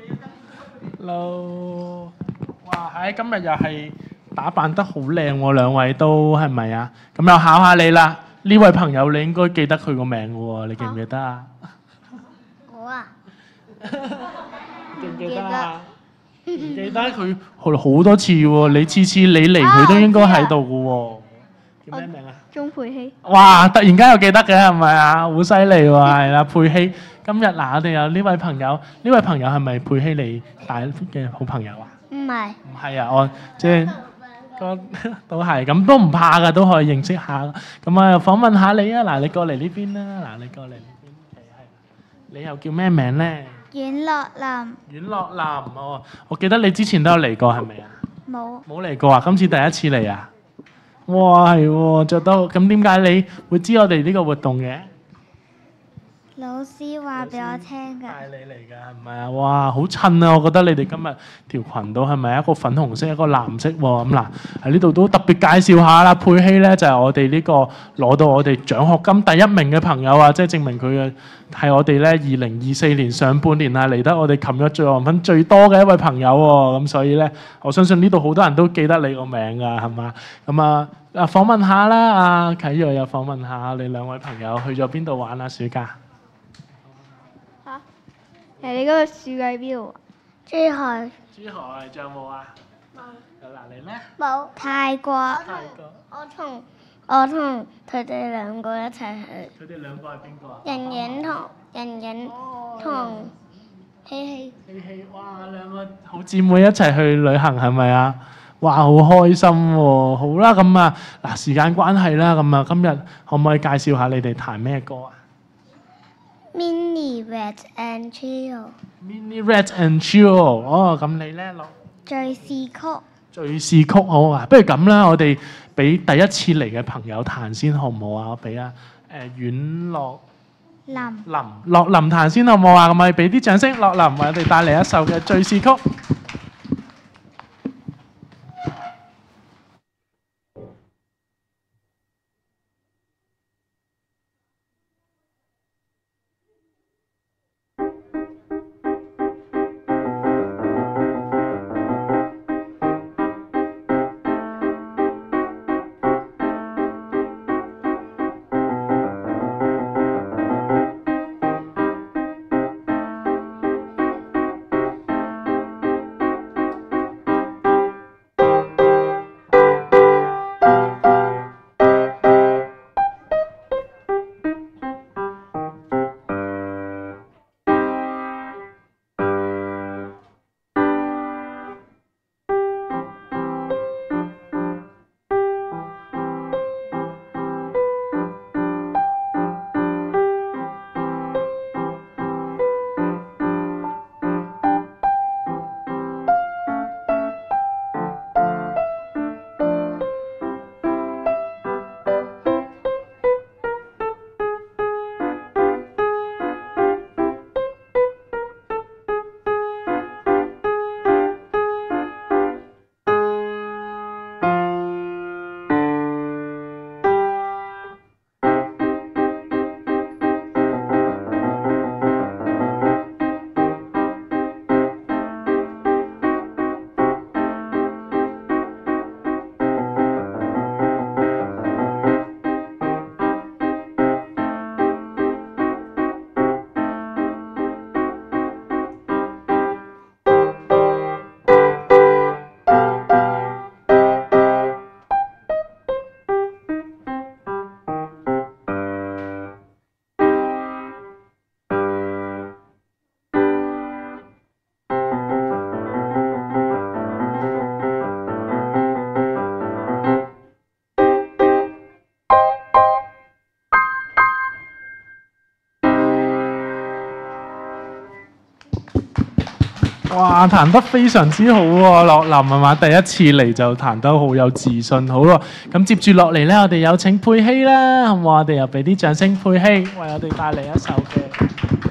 ！Hello，哇！喺今日又係打扮得好靚喎，兩位都係咪啊？咁又考下你啦，呢位朋友你應該記得佢個名嘅喎，你記唔記得啊？ 我啊， 記唔記得啊？唔記得佢好好多次喎，你次次你嚟佢都應該喺度嘅喎。叫咩名啊？ 鍾佩希。 哇！突然間又記得嘅係咪啊？好犀利喎，係啦，佩希。今日嗱，我哋有呢位朋友，呢位朋友係咪佩希你大嘅好朋友啊？ 唔係， 唔係啊，我即係個都係，咁都唔怕㗎，都可以認識下。咁啊，訪問下你啊，嗱，你過嚟呢邊啦，嗱，你過嚟呢邊，係係。你又叫咩名咧？ 阮樂林。 阮樂林，哦，我記得你之前都有嚟過，係咪啊？ 冇。 冇嚟過啊，今次第一次嚟啊！哇，係喎，著得咁點解你會知我哋呢個活動嘅？ 老師話俾我聽㗎。 帶你嚟㗎係咪啊？哇，好襯啊！我覺得你哋今日條裙都係咪一個粉紅色一個藍色喎？咁嗱喺呢度都特別介紹下啦，佩希咧就係我哋呢個攞到我哋獎學金第一名嘅朋友啊，即係證明佢嘅係我哋咧二零二四年上半年啊嚟得我哋琴日最黃分最多嘅一位朋友喎。咁所以咧，我相信呢度好多人都記得你個名㗎，係嘛？咁啊啊訪問下啦，阿啟睿又訪問下你兩位朋友去咗邊度玩啊？暑假？ 誒，你嗰個樹喺邊度？ 珠海珠海仲有冇啊？ 冇有嗱你咧？ 冇。 泰國。 泰國。 我同我同佢哋兩個一齊去。 佢哋兩個係邊個啊？ 瑩瑩同瑩瑩同希希。 希希，哇！兩個好姊妹一齊去旅行係咪啊？哇！好開心喎！好啦，咁啊嗱，時間關係啦，咁啊今日可唔可以介紹下你哋彈咩歌啊？ Mini Red and Chill。 Mini Red and Chill， 哦，咁你咧落敘事曲。 敘事曲好啊，不如咁啦，我哋俾第一次嚟嘅朋友彈先好唔好啊？我俾啊誒阮樂林。 林樂林彈先好唔好啊？咁咪俾啲掌聲，樂林為我哋帶嚟一首嘅敘事曲。 哇，彈得非常之好喎，樂林係嘛？第一次嚟就彈得好有自信，好喎。咁接住落嚟呢，我哋有請佩希啦，好唔好？我哋又俾啲掌聲，佩希為我哋帶嚟一首嘅。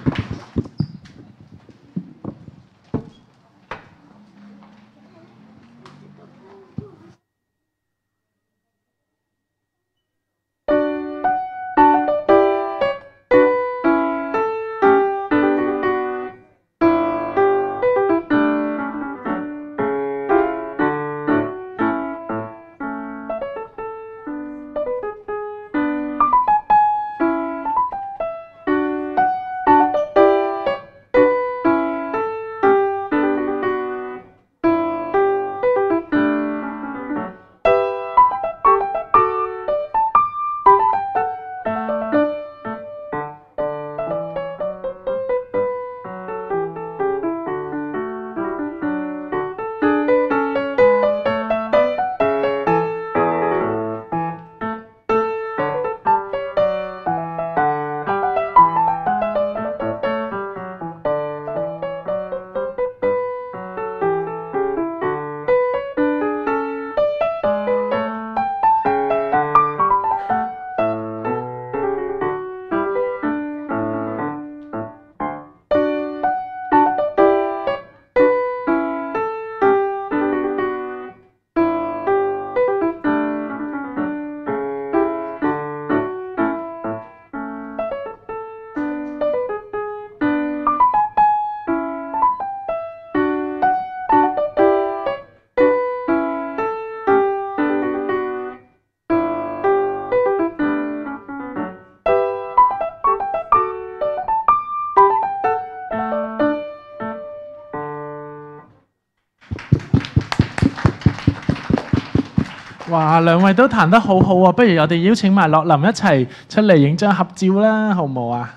哇！兩位都彈得好好啊，不如我哋邀請埋樂林一齊出嚟影張合照啦，好唔好啊？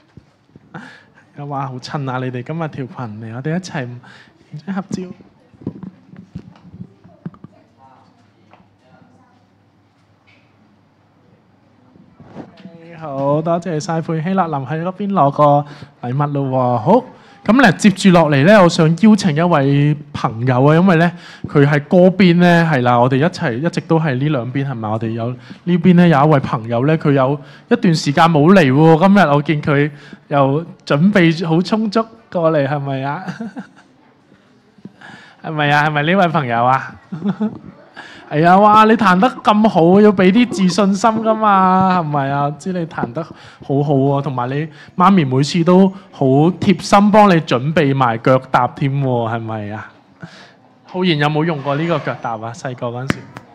哇！好襯啊！你哋今日條裙嚟，我哋一齊影張合照。好多謝曬佩希，樂林喺嗰邊攞個禮物咯喎，好。咁咧接住落嚟咧，我想邀請一位朋友啊，因為咧佢係嗰邊咧係啦，我哋一齊一直都係呢兩邊係咪？我哋有呢邊咧有一位朋友咧，佢有一段時間冇嚟喎，今日我見佢又準備好充足過嚟，係咪啊？係咪啊？係咪呢位朋友啊？係啊！哇！你彈得咁好，要俾啲自信心噶嘛，係咪啊？知你彈得好好喎，同埋你媽咪每次都好貼心幫你準備埋腳踏添喎，係咪啊？浩然有冇用過呢個腳踏啊？細個嗰陣時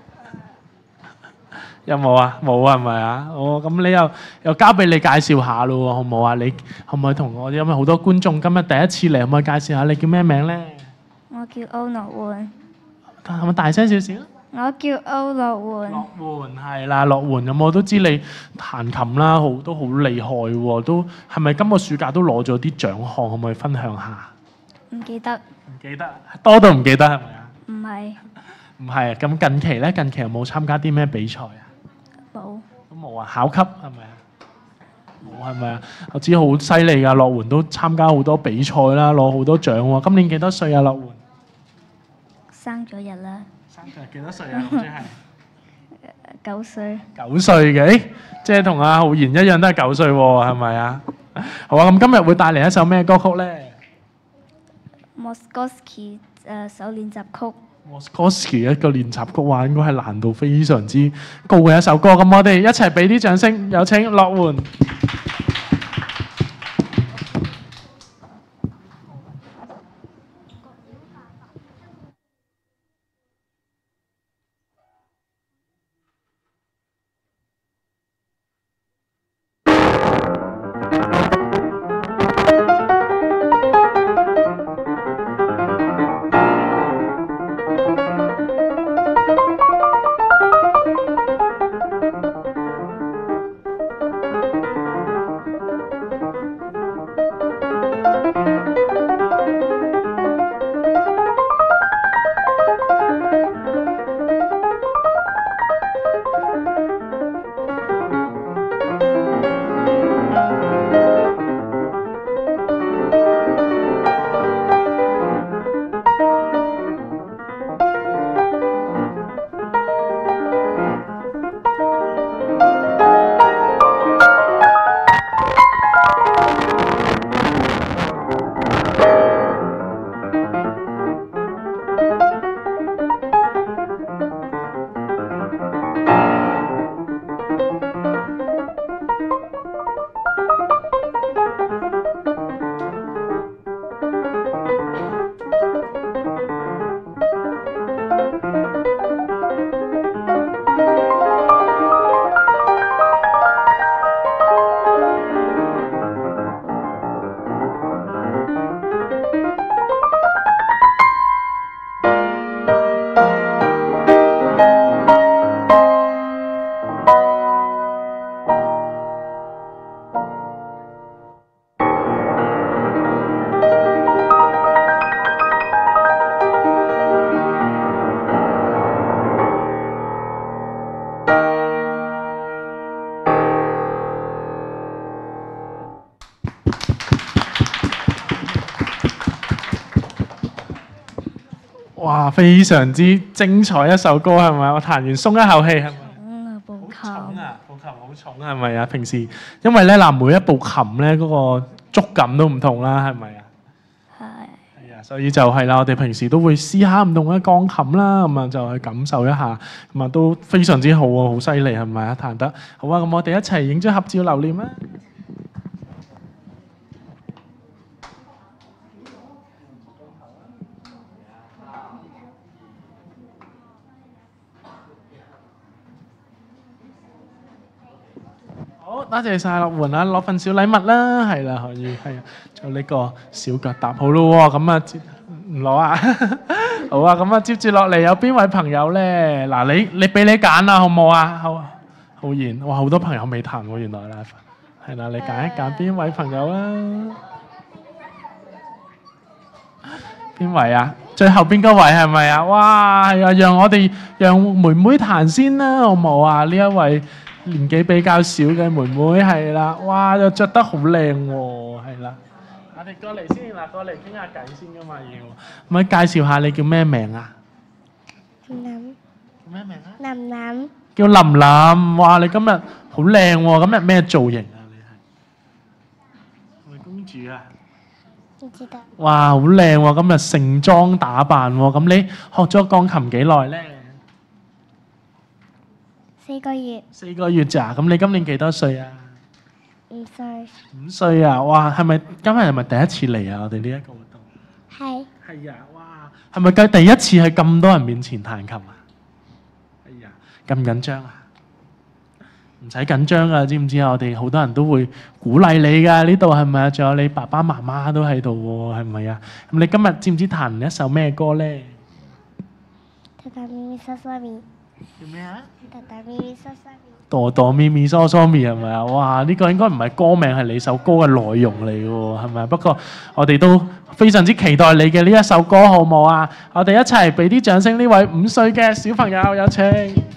有冇啊？冇啊，係咪啊？哦，咁你又又交俾你介紹下咯喎，好唔好啊？你可唔可以同我哋？因為好多觀眾今日第一次嚟，可唔可以介紹下你叫咩名咧？ 我叫歐樂媛。 係咪大聲少少？ 我叫歐樂媛。 樂媛係啦，樂媛咁我都知你彈琴啦，好都好厲害喎，都係咪今個暑假都攞咗啲獎項？可唔可以分享下？ 唔記得。 唔記得，多到唔記得係咪啊？ 唔係。 唔係，咁近期咧，近期有冇參加啲咩比賽啊？ 冇。 都冇啊，考級係咪啊？冇係咪啊？我知好犀利㗎，樂媛都參加好多比賽啦，攞好多獎喎。今年幾多歲啊？樂媛？ 生咗日啦。 生咗日幾多歲啊？即係九歲。 九歲嘅，誒，即係同阿浩然一樣都係九歲喎，係咪啊？好啊，咁今日會帶嚟一首咩歌曲咧 ？Moskowski 誒首練習曲。 Moskowski 一個練習曲話應該係難度非常之高嘅一首歌，咁我哋一齊俾啲掌聲，有請樂媛。 哇，非常之精彩一首歌係咪？我彈完鬆一口氣係咪？ 嗯，部好重啊！部琴好重係咪啊？平時因為咧嗱，每一部琴咧嗰個觸感都唔同啦，係咪啊？ 係。 係啊，所以就係啦，我哋平時都會試下唔同嘅鋼琴啦，咁啊就去感受一下，咁啊都非常之好啊，好犀利係咪啊？彈得好啊！咁我哋一齊影張合照留念啦。好，多謝晒樂媛啊，攞份小禮物啦，係啦，可以係啊，就呢個小腳踏好咯喎，咁啊接唔攞啊？好啊，咁啊接住落嚟有邊位朋友咧？嗱，你你俾你揀啦，好唔好啊？好，浩然，哇，好多朋友未彈喎，原來啦，係啦，你揀一揀邊位朋友啊？邊位啊？最後邊嗰位係咪啊？哇，係啊，讓我哋讓妹妹彈先啦，好唔好啊？呢一位年紀比較少嘅妹妹係啦，哇，又着得好靚喎，係啦。我哋過嚟先，嗱，過嚟傾下偈先噶嘛要。可唔可以介紹下你叫咩名啊？ 林叫咩名啊？ 林林叫林林，哇！你今日好靚喎，今日咩造型啊？你係係咪公主啊？ 唔知道哇，好靚喎！今日盛裝打扮喎，咁你學咗鋼琴幾耐咧？ 四個月四個月咋？咁你今年幾多歲啊？ 五歲五歲啊！哇，係咪今日係咪第一次嚟啊？我哋呢一個活動係係啊！哇，係咪計第一次喺咁多人面前彈琴啊？係啊，咁緊張啊？唔使緊張啊，知唔知啊？我哋好多人都會鼓勵你㗎，呢度係咪啊？仲有你爸爸媽媽都喺度喎，係咪啊？咁你今日知唔知彈一首咩歌咧？ 榻榻米咪嗦嗦咪叫咩啊？ 榻榻米咪嗦嗦咪哆哆咪咪嗦嗦咪係咪啊？哇！呢個應該唔係歌名，係你首歌嘅內容嚟嘅喎，係咪啊？不過我哋都非常之期待你嘅呢一首歌，好唔好啊？我哋一齊俾啲掌聲，呢位五歲嘅小朋友有請。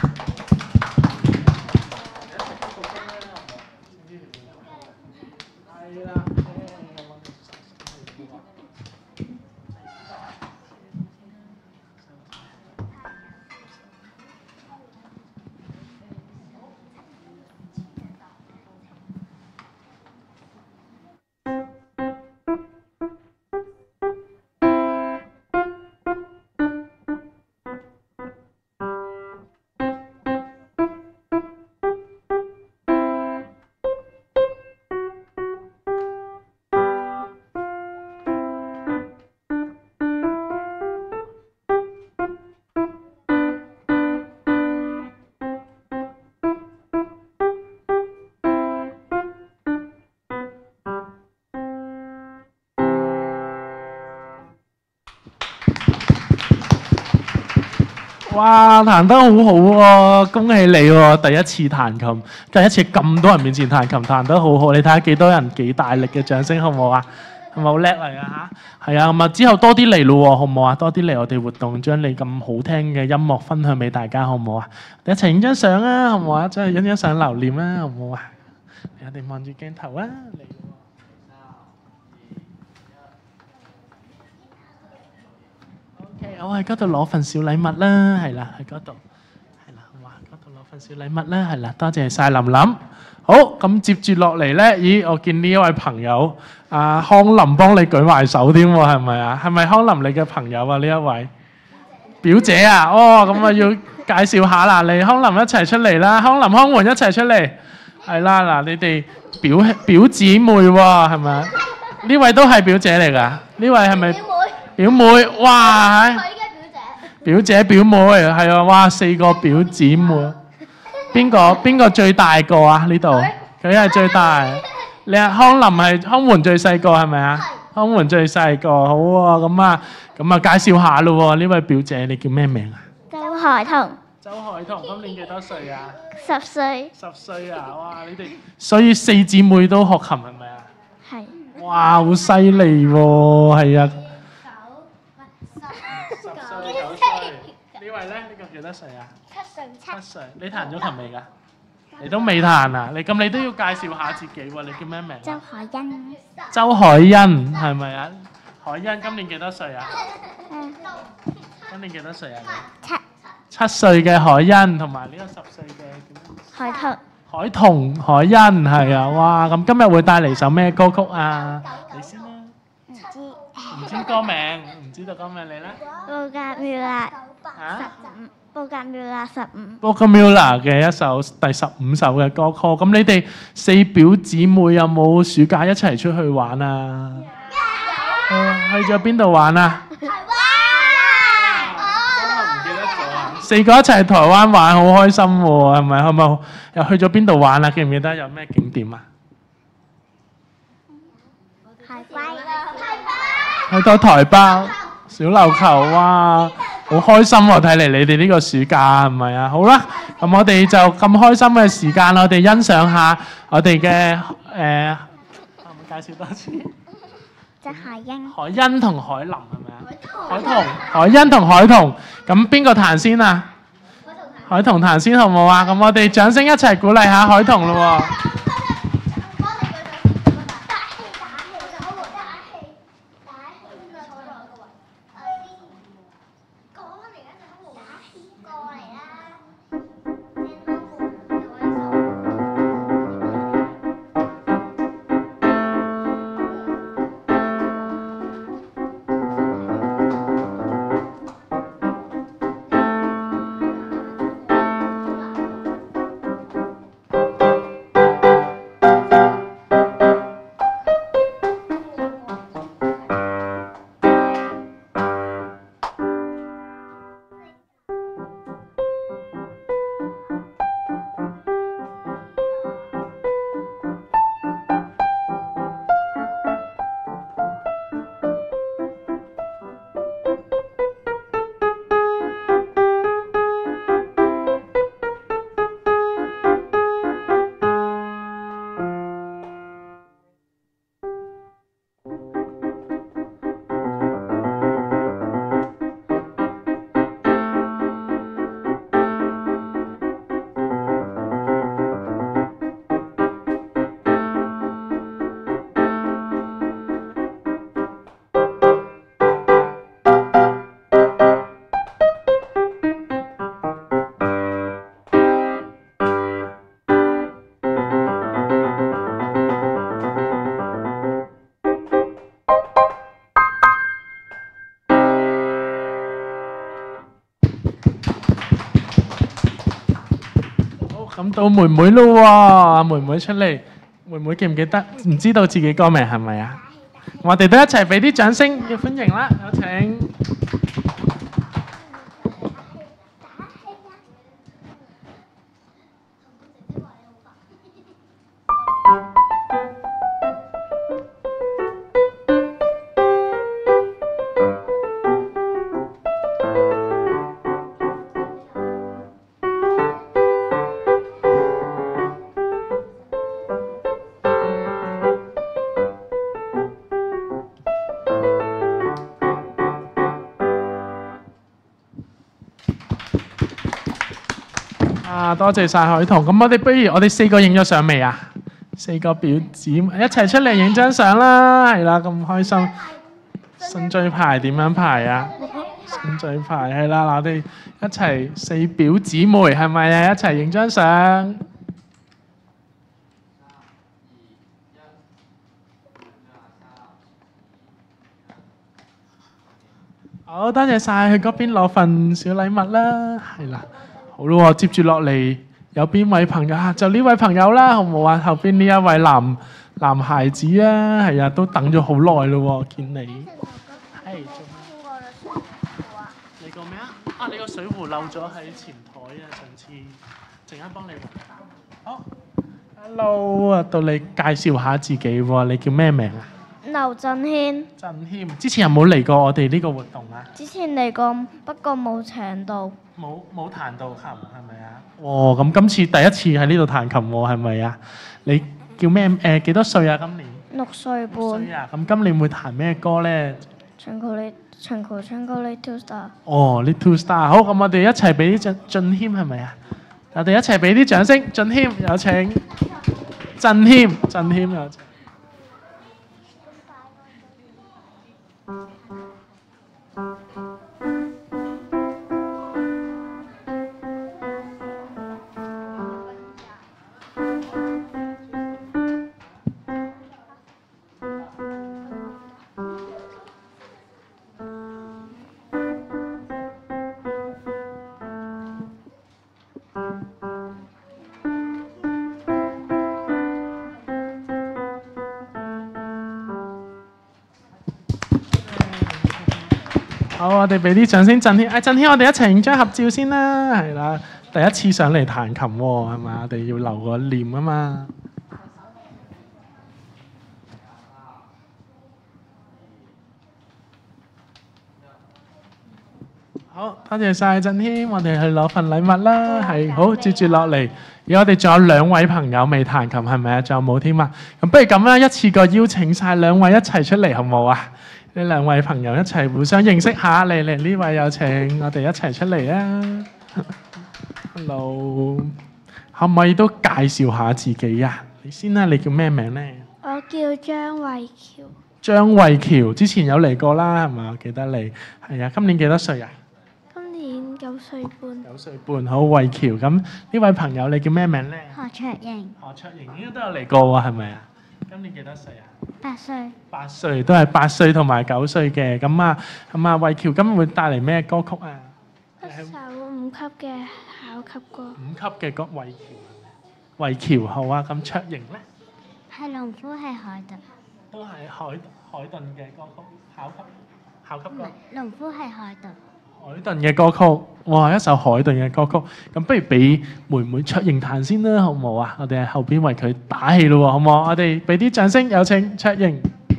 哇，彈得好好喎！恭喜你喎，第一次彈琴，第一次咁多人面前彈琴，彈得好好。你睇下幾多人幾大力嘅掌聲，好唔好啊？係咪好叻嚟啊？嚇，係啊，咁啊之後多啲嚟咯喎，好唔好啊？多啲嚟我哋活動，將你咁好聽嘅音樂分享俾大家，好唔好啊？一齊影張相啊，好唔好啊？真係影張相留念啊，好唔好啊？我哋望住鏡頭啊，嚟。我喺嗰度攞份小禮物啦，係啦，喺嗰度，係啦，哇，嗰度攞份小禮物啦，係啦，多謝晒林林。好，咁接住落嚟咧，咦，我見呢一位朋友，阿康林幫你舉埋手添喎，係咪啊？係咪康林你嘅朋友啊？呢一位表姐啊，哦，咁啊要介紹下啦，你康林一齊出嚟啦，康林康媛一齊出嚟，係啦，嗱，你哋表表姊妹喎，係咪啊？呢位都係表姐嚟㗎，呢位係咪？表妹，哇！佢嘅表姐，表姐表妹係啊，哇！四個表姊妹，邊個邊個最大個啊？呢度佢係最大，你係康林係康媛最細個係咪啊？康媛最細個，好喎，咁啊，咁啊介紹下咯喎，呢位表姐你叫咩名啊？ 周海彤， 周海彤，今年幾多歲啊？ 十歲， 十歲啊！哇！你哋所以四姊妹都學琴係咪啊？ 係。 哇！好犀利喎，係啊！呢位咧，呢個幾多歲啊？ 七歲， 七歲。你彈咗琴未㗎？你都未彈啊？你咁你都要介紹下自己喎。你叫咩名？ 周海欣。 周海欣係咪啊？海欣今年幾多歲啊？ 今年幾多歲啊？ 七七歲嘅海欣同埋呢個十歲嘅海豚海童海欣係啊！哇！咁今日會帶嚟首咩歌曲啊？你先啦。 唔知唔知歌名，唔知道歌名你咧？ 布格妙啦嚇布格妙啦十五 Bocamilla 嘅一首第十五首嘅歌曲。咁你哋四表姊妹有冇暑假一齊出去玩啊？有。去咗邊度玩啊？ 台灣唔記得咗啊！四個一齊台灣玩，好開心喎，係咪？係咪？又去咗邊度玩啊？記唔記得有咩景點啊？ 台灣去到台北小琉球，哇！好開心喎！睇嚟你哋呢個暑假係咪啊？好啦，咁我哋就咁開心嘅時間，我哋欣賞下我哋嘅誒，我咪介紹多次。 隻海鷹海欣同海林係咪啊？海童，海欣同海童，咁邊個彈先啊？海童彈先好唔好啊？咁我哋掌聲一齊鼓勵下海童咯喎！咁到妹妹咯喎，妹妹出嚟，妹妹記唔記得？唔知道自己歌名係咪啊？我哋都一齊俾啲掌聲嘅歡迎啦，有請。啊！多謝晒海童。咁我哋不如我哋四個影咗相未啊？四個表姊妹一齊出嚟影張相啦，係啦，咁開心。順序排點樣排啊？順序排係啦，嗱我哋一齊四表姊妹係咪啊？一齊影張相。好，多謝晒，去嗰邊攞份小禮物啦，係啦。好咯，接住落嚟有邊位朋友啊？就呢位朋友啦，好唔好啊？後邊呢一位男男孩子啊，係啊，都等咗好耐咯喎，見你。係做咩？你個咩啊？啊，你個水壺漏咗喺前台啊！上次陣間幫你揾。好 ，Hello 啊，到你介紹下自己喎，你叫咩名啊？ 劉振軒， 振軒，之前有冇嚟過我哋呢個活動啊？ 之前嚟過，不過冇請到。 冇冇彈到琴係咪啊？哦，咁今次第一次喺呢度彈琴喎，係咪啊？你叫咩？誒幾多歲啊？今年六歲半。 六歲啊！咁今年會彈咩歌咧？ Twinkle Twinkle Twinkle Little Star。 哦，Little Star，好，咁我哋一齊俾啲振振軒係咪啊？我哋一齊俾啲掌聲，振軒有請。振軒，振軒有請。 好，我哋俾啲掌聲振軒。誒，振軒，我哋一齊影張合照先啦，係啦。第一次上嚟彈琴喎，係嘛？我哋要留個念啊嘛。好，多謝晒振軒，我哋去攞份禮物啦。係，好，接住落嚟，而我哋仲有兩位朋友未彈琴，係咪啊？仲有冇添啊？咁不如咁啦，一次過邀請晒兩位一齊出嚟，好唔好啊？呢兩位朋友一齊互相認識下，嚟嚟呢位有請我哋一齊出嚟啊 ！Hello， 可唔可以都介紹下自己啊？你先啦，你叫咩名呢？ 我叫張慧喬， 張慧喬，之前有嚟過啦，係咪？我記得你係啊，今年幾多歲啊？ 今年九歲半。 九歲半，好，慧喬。咁呢位朋友你叫咩名呢？ 何卓瑩， 何卓瑩應該都有嚟過喎，係咪啊？今年幾多歲啊？ 八歲， 八歲，都係八歲同埋九歲嘅。咁啊，咁啊，慧喬今日會帶嚟咩歌曲啊？ 一首五級嘅考級歌。 五級嘅歌，慧喬。慧喬好啊，咁卓瑩咧？ 係農夫係海豚， 都係海海頓嘅歌曲，考級考級歌。 農夫係海豚。 海頓嘅歌曲，哇！一首海頓嘅歌曲，咁不如俾妹妹卓瑩彈先啦，好唔好啊？我哋喺後邊為佢打氣咯喎，好唔好？我哋俾啲掌聲，有請卓瑩。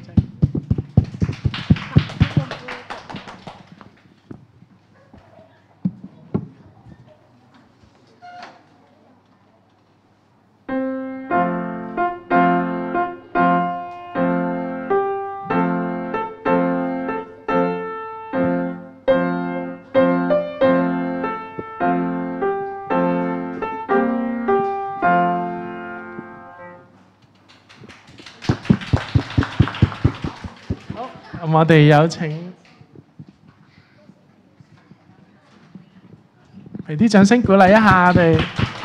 咁我哋有請，俾啲掌聲鼓勵一下我哋。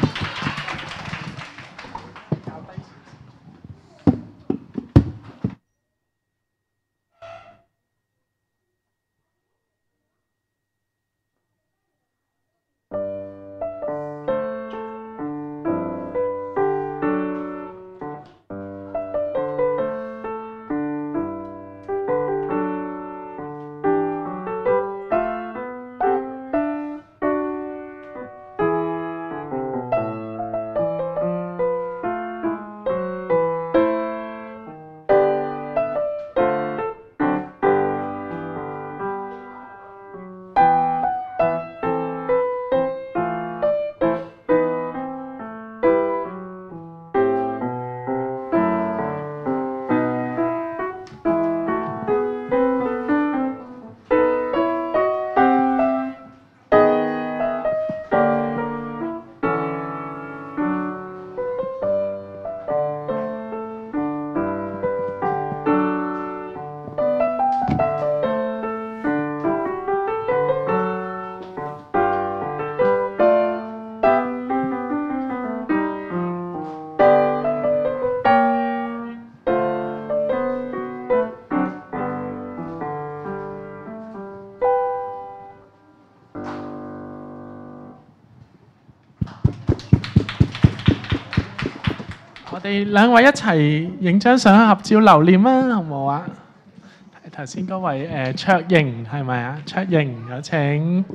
我哋兩位一齊影張相合照留念啊，好唔好啊？頭先嗰位誒卓瑩係咪啊？卓瑩有請。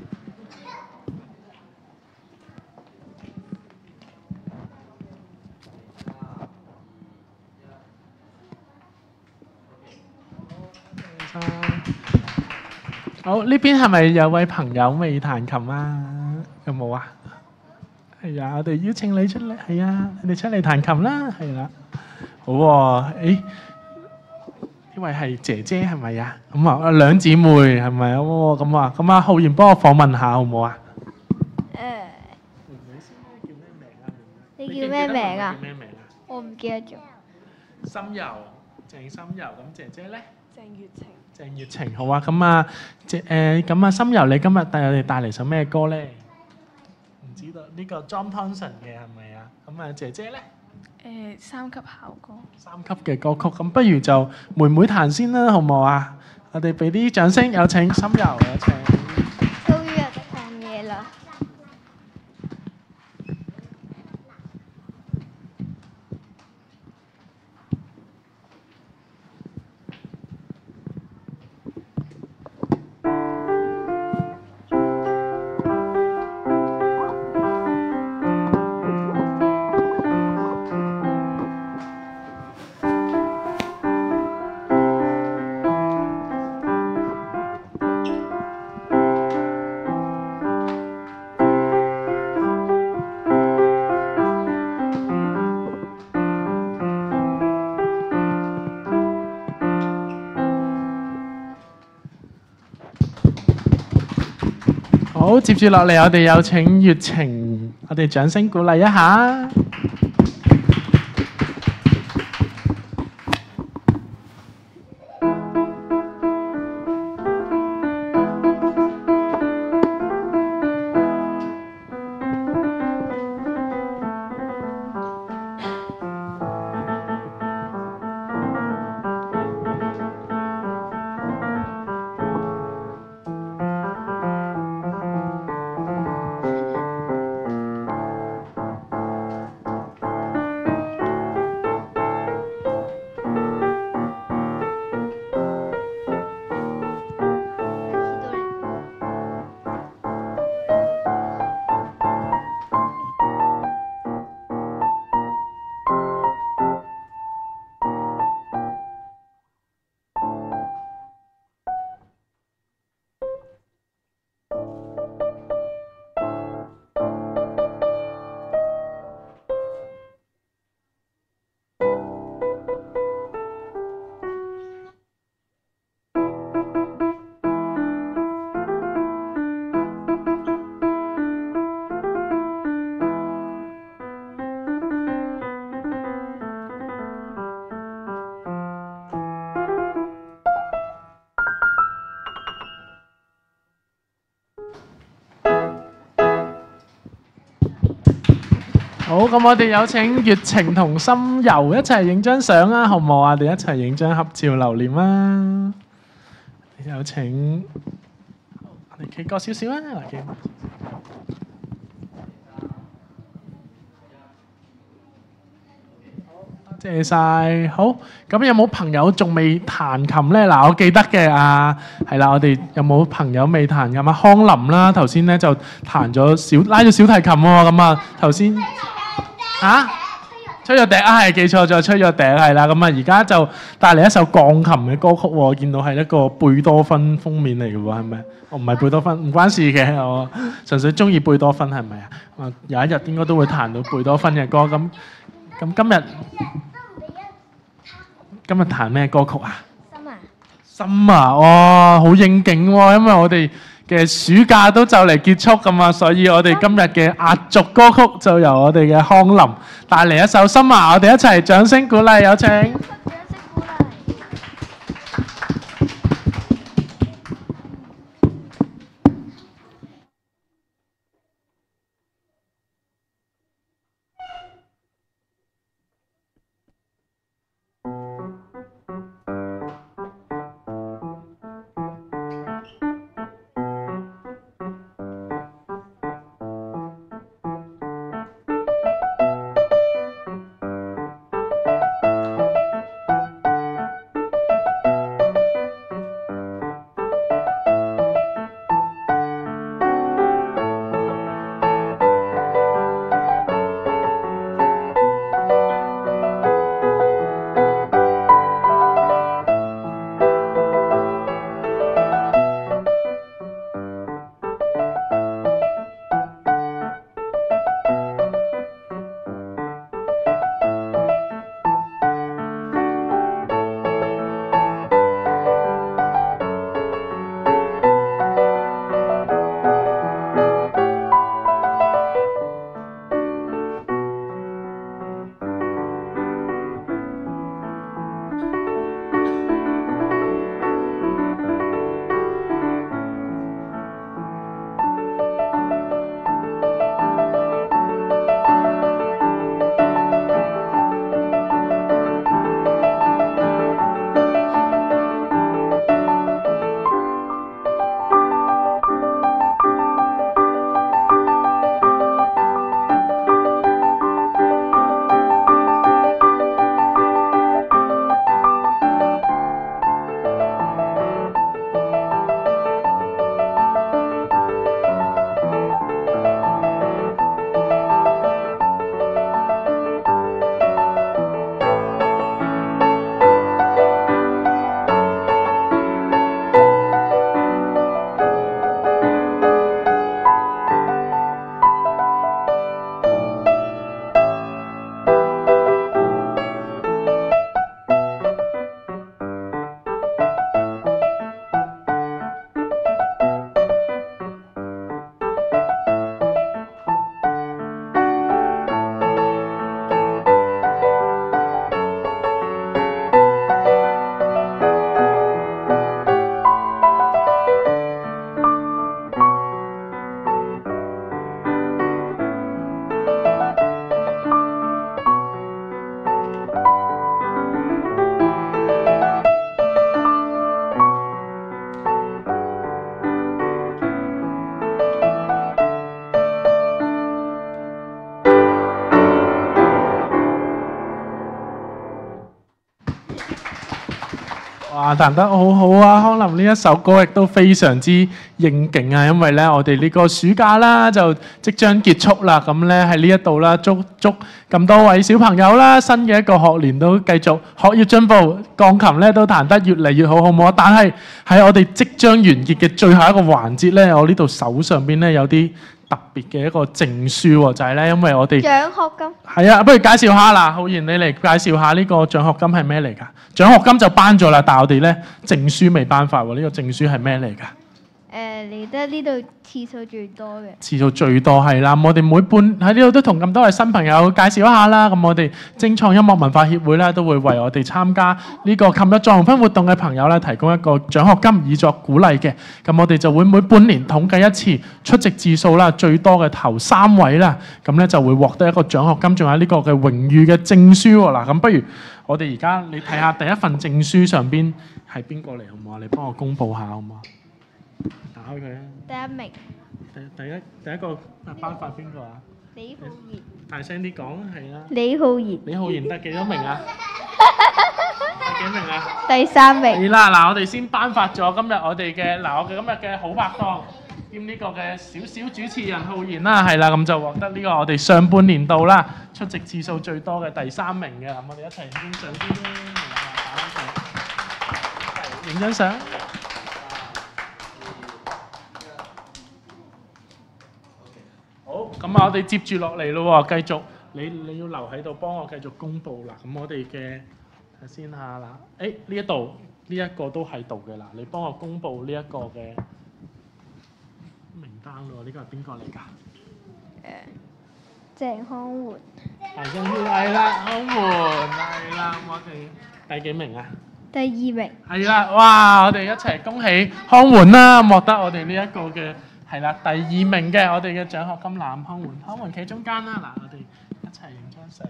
好，呢邊係咪有位朋友未彈琴啊？有冇啊？係啊，我哋邀請你出嚟，係啊，你哋出嚟彈琴啦，係啦。好喎，誒，呢位係姐姐係咪啊？咁啊，兩姊妹係咪啊？喎，咁啊，咁啊，浩然幫我訪問下好唔好啊？ 誒，你叫咩名啊？ 叫咩名啊？ 我唔記得咗。 心柔，鄭心柔，咁姐姐咧？ 鄭月晴。 鄭月晴，好啊，咁啊，姐誒，咁啊，心柔，你今日帶我哋帶嚟首咩歌咧？唔知道呢個 John Thompson 嘅係咪啊？咁啊，姐姐咧？ 誒，三級考歌。 三級嘅歌曲，咁不如就妹妹彈先啦，好唔好啊？我哋俾啲掌聲，有請心柔，有請。 終於有得講嘢啦！ 好，接住落嚟，我哋有請月晴，我哋掌聲鼓勵一下。好，咁我哋有請月晴同心柔一齊影張相啊，好唔好啊？我哋一齊影張合照留念啊！有請，我哋企過少少啊，嗱，企過。多謝晒。好，咁有冇朋友仲未彈琴咧？嗱，我記得嘅啊，係啦，我哋有冇朋友未彈琴啊？康林啦，頭先咧就彈咗小拉咗小提琴喎，咁啊頭先。嚇！吹咗笛啊，係記錯咗，吹咗笛係啦。咁啊，而家就帶嚟一首鋼琴嘅歌曲喎，見到係一個貝多芬封面嚟嘅喎，係咪？我唔係貝多芬，唔關事嘅，我純粹中意貝多芬係咪啊？啊，有一日應該都會彈到貝多芬嘅歌。咁咁今日今日彈咩歌曲啊？ 心啊！ 心啊！哇，好應景喎，因為我哋嘅暑假都就嚟結束咁啊，所以我哋今日嘅壓軸歌曲就由我哋嘅康林帶嚟一首《心啊》，我哋一齊掌聲鼓勵，有請。 哇，彈得好好啊！康林呢一首歌亦都非常之應景啊，因為咧我哋呢個暑假啦就即將結束啦，咁咧喺呢一度啦，祝祝咁多位小朋友啦，新嘅一個學年都繼續學業進步，鋼琴咧都彈得越嚟越好，好唔好啊？但係喺我哋即將完結嘅最後一個環節咧，我呢度手上邊咧有啲特別嘅一個證書喎，就係咧因為我哋獎學金係啊，不如介紹下啦，浩然你嚟介紹下呢個獎學金係咩嚟㗎？獎學金就頒咗啦，但係我哋咧證書未頒發喎，呢個證書係咩嚟㗎？ 誒嚟得呢度次數最多嘅。 次數最多係啦，我哋每半喺呢度都同咁多位新朋友介紹一下啦。咁我哋精創音樂文化協會咧都會為我哋參加呢個琴日作紅分活動嘅朋友咧提供一個獎學金以作鼓勵嘅。咁我哋就會每半年統計一次出席次數啦，最多嘅頭三位啦，咁咧就會獲得一個獎學金，仲有呢個嘅榮譽嘅證書喎。嗱，咁不如我哋而家你睇下第一份證書上邊係邊個嚟好唔好啊？你幫我公佈下好唔好啊？打開佢啊！ 第一名第第一第一個頒發邊個啊？ 李浩然。 大聲啲講，係啦。 李浩然。 李浩然得幾多名啊？得幾名啊？ 第三名。 係啦，嗱，我哋先頒發咗今日我哋嘅嗱，我哋今日嘅好拍檔兼呢個嘅小小主持人浩然啦，係啦，咁就獲得呢個我哋上半年度啦出席次數最多嘅第三名嘅，咁我哋一齊影相先啦，係影張相。好，咁啊，我哋接住落嚟咯喎，繼續，你你要留喺度幫我繼續公佈啦。咁我哋嘅睇先下啦，誒呢一度呢一個都喺度嘅啦，你幫我公佈呢一個嘅名單咯。呢個係邊個嚟㗎？ 誒，鄭康媛。 係鄭康係啦，康媛係啦，我哋第幾名啊？ 第二名。係啦，哇！我哋一齊恭喜康媛啦，獲得我哋呢一個嘅。係啦，第二名嘅我哋嘅獎學金男康媛，康媛企中間啦，嗱，我哋一齊影張相。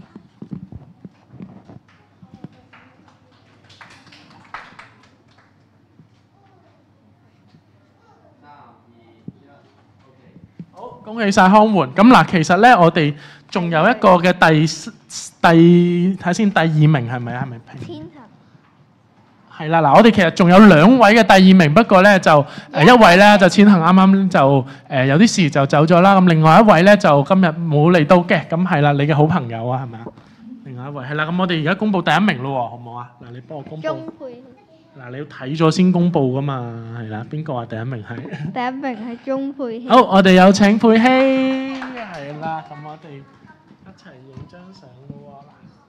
好，恭喜晒康媛。咁嗱，其實咧，我哋仲有一個嘅第第睇先，第二名係咪啊？係咪平？ 天恒。 係啦，嗱，我哋其實仲有兩位嘅第二名，不過咧就誒、呃、一位咧就千恒啱啱就誒、呃、有啲事就走咗啦，咁另外一位咧就今日冇嚟到嘅，咁係啦，你嘅好朋友啊，係咪啊？另外一位係啦，咁我哋而家公佈第一名咯喎，好唔好啊？嗱，你幫我公佈。 鍾佩。 嗱，你要睇咗先公佈噶嘛，係啦，邊個話第一名係？ 第一名係鍾佩希。 好，我哋有請佩希，係啦，咁我哋一齊影張相咯喎。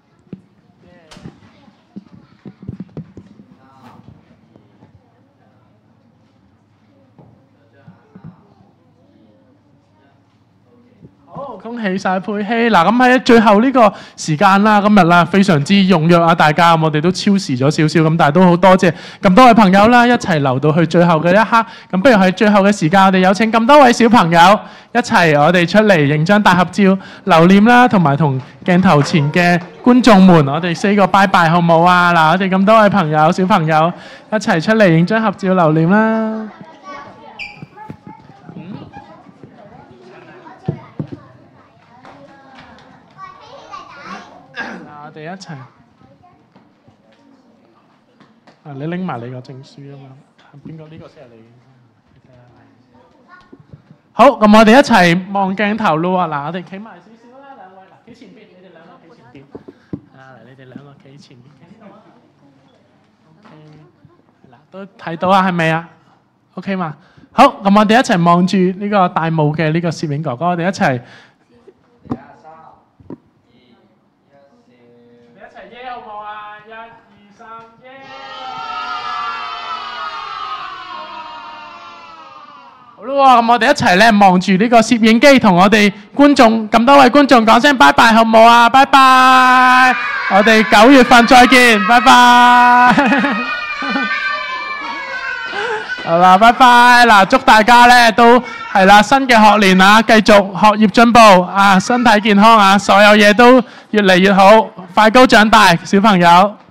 好，恭喜晒佩希！嗱，咁喺最後呢個時間啦，今日啦非常之踴躍啊！大家我哋都超時咗少少，咁但係都好多謝咁多位朋友啦，一齊留到去最後嘅一刻。咁不如喺最後嘅時間，我哋有請咁多位小朋友一齊我哋出嚟影張大合照留念啦，同埋同鏡頭前嘅觀眾們，我哋 say 個拜拜好唔好啊？嗱，我哋咁多位朋友小朋友一齊出嚟影張合照留念啦！我哋一齊啊！你拎埋你個證書啊嘛，邊個呢個先係你？你睇下。好，咁我哋一齊望鏡頭咯喎！嗱，我哋企埋少少啦，兩位嗱，企前邊，你哋兩個企前邊。啊，嚟，你哋兩個企前邊，企呢度啊。OK，係啦，都睇到啊，係咪啊 ？OK 嘛？好，咁我哋一齊望住呢個大霧嘅呢個攝影哥哥，我哋一齊。好唔好啊？一、二、三，耶！好啦，咁我哋一齊咧望住呢個攝影機，同我哋觀眾咁多位觀眾講聲拜拜，好唔好啊？拜拜！我哋九月份再見，拜拜！好啦，拜拜！嗱，祝大家咧都係啦，新嘅學年啊，繼續學業進步啊，身體健康啊，所有嘢都越嚟越好。快高長大，小朋友。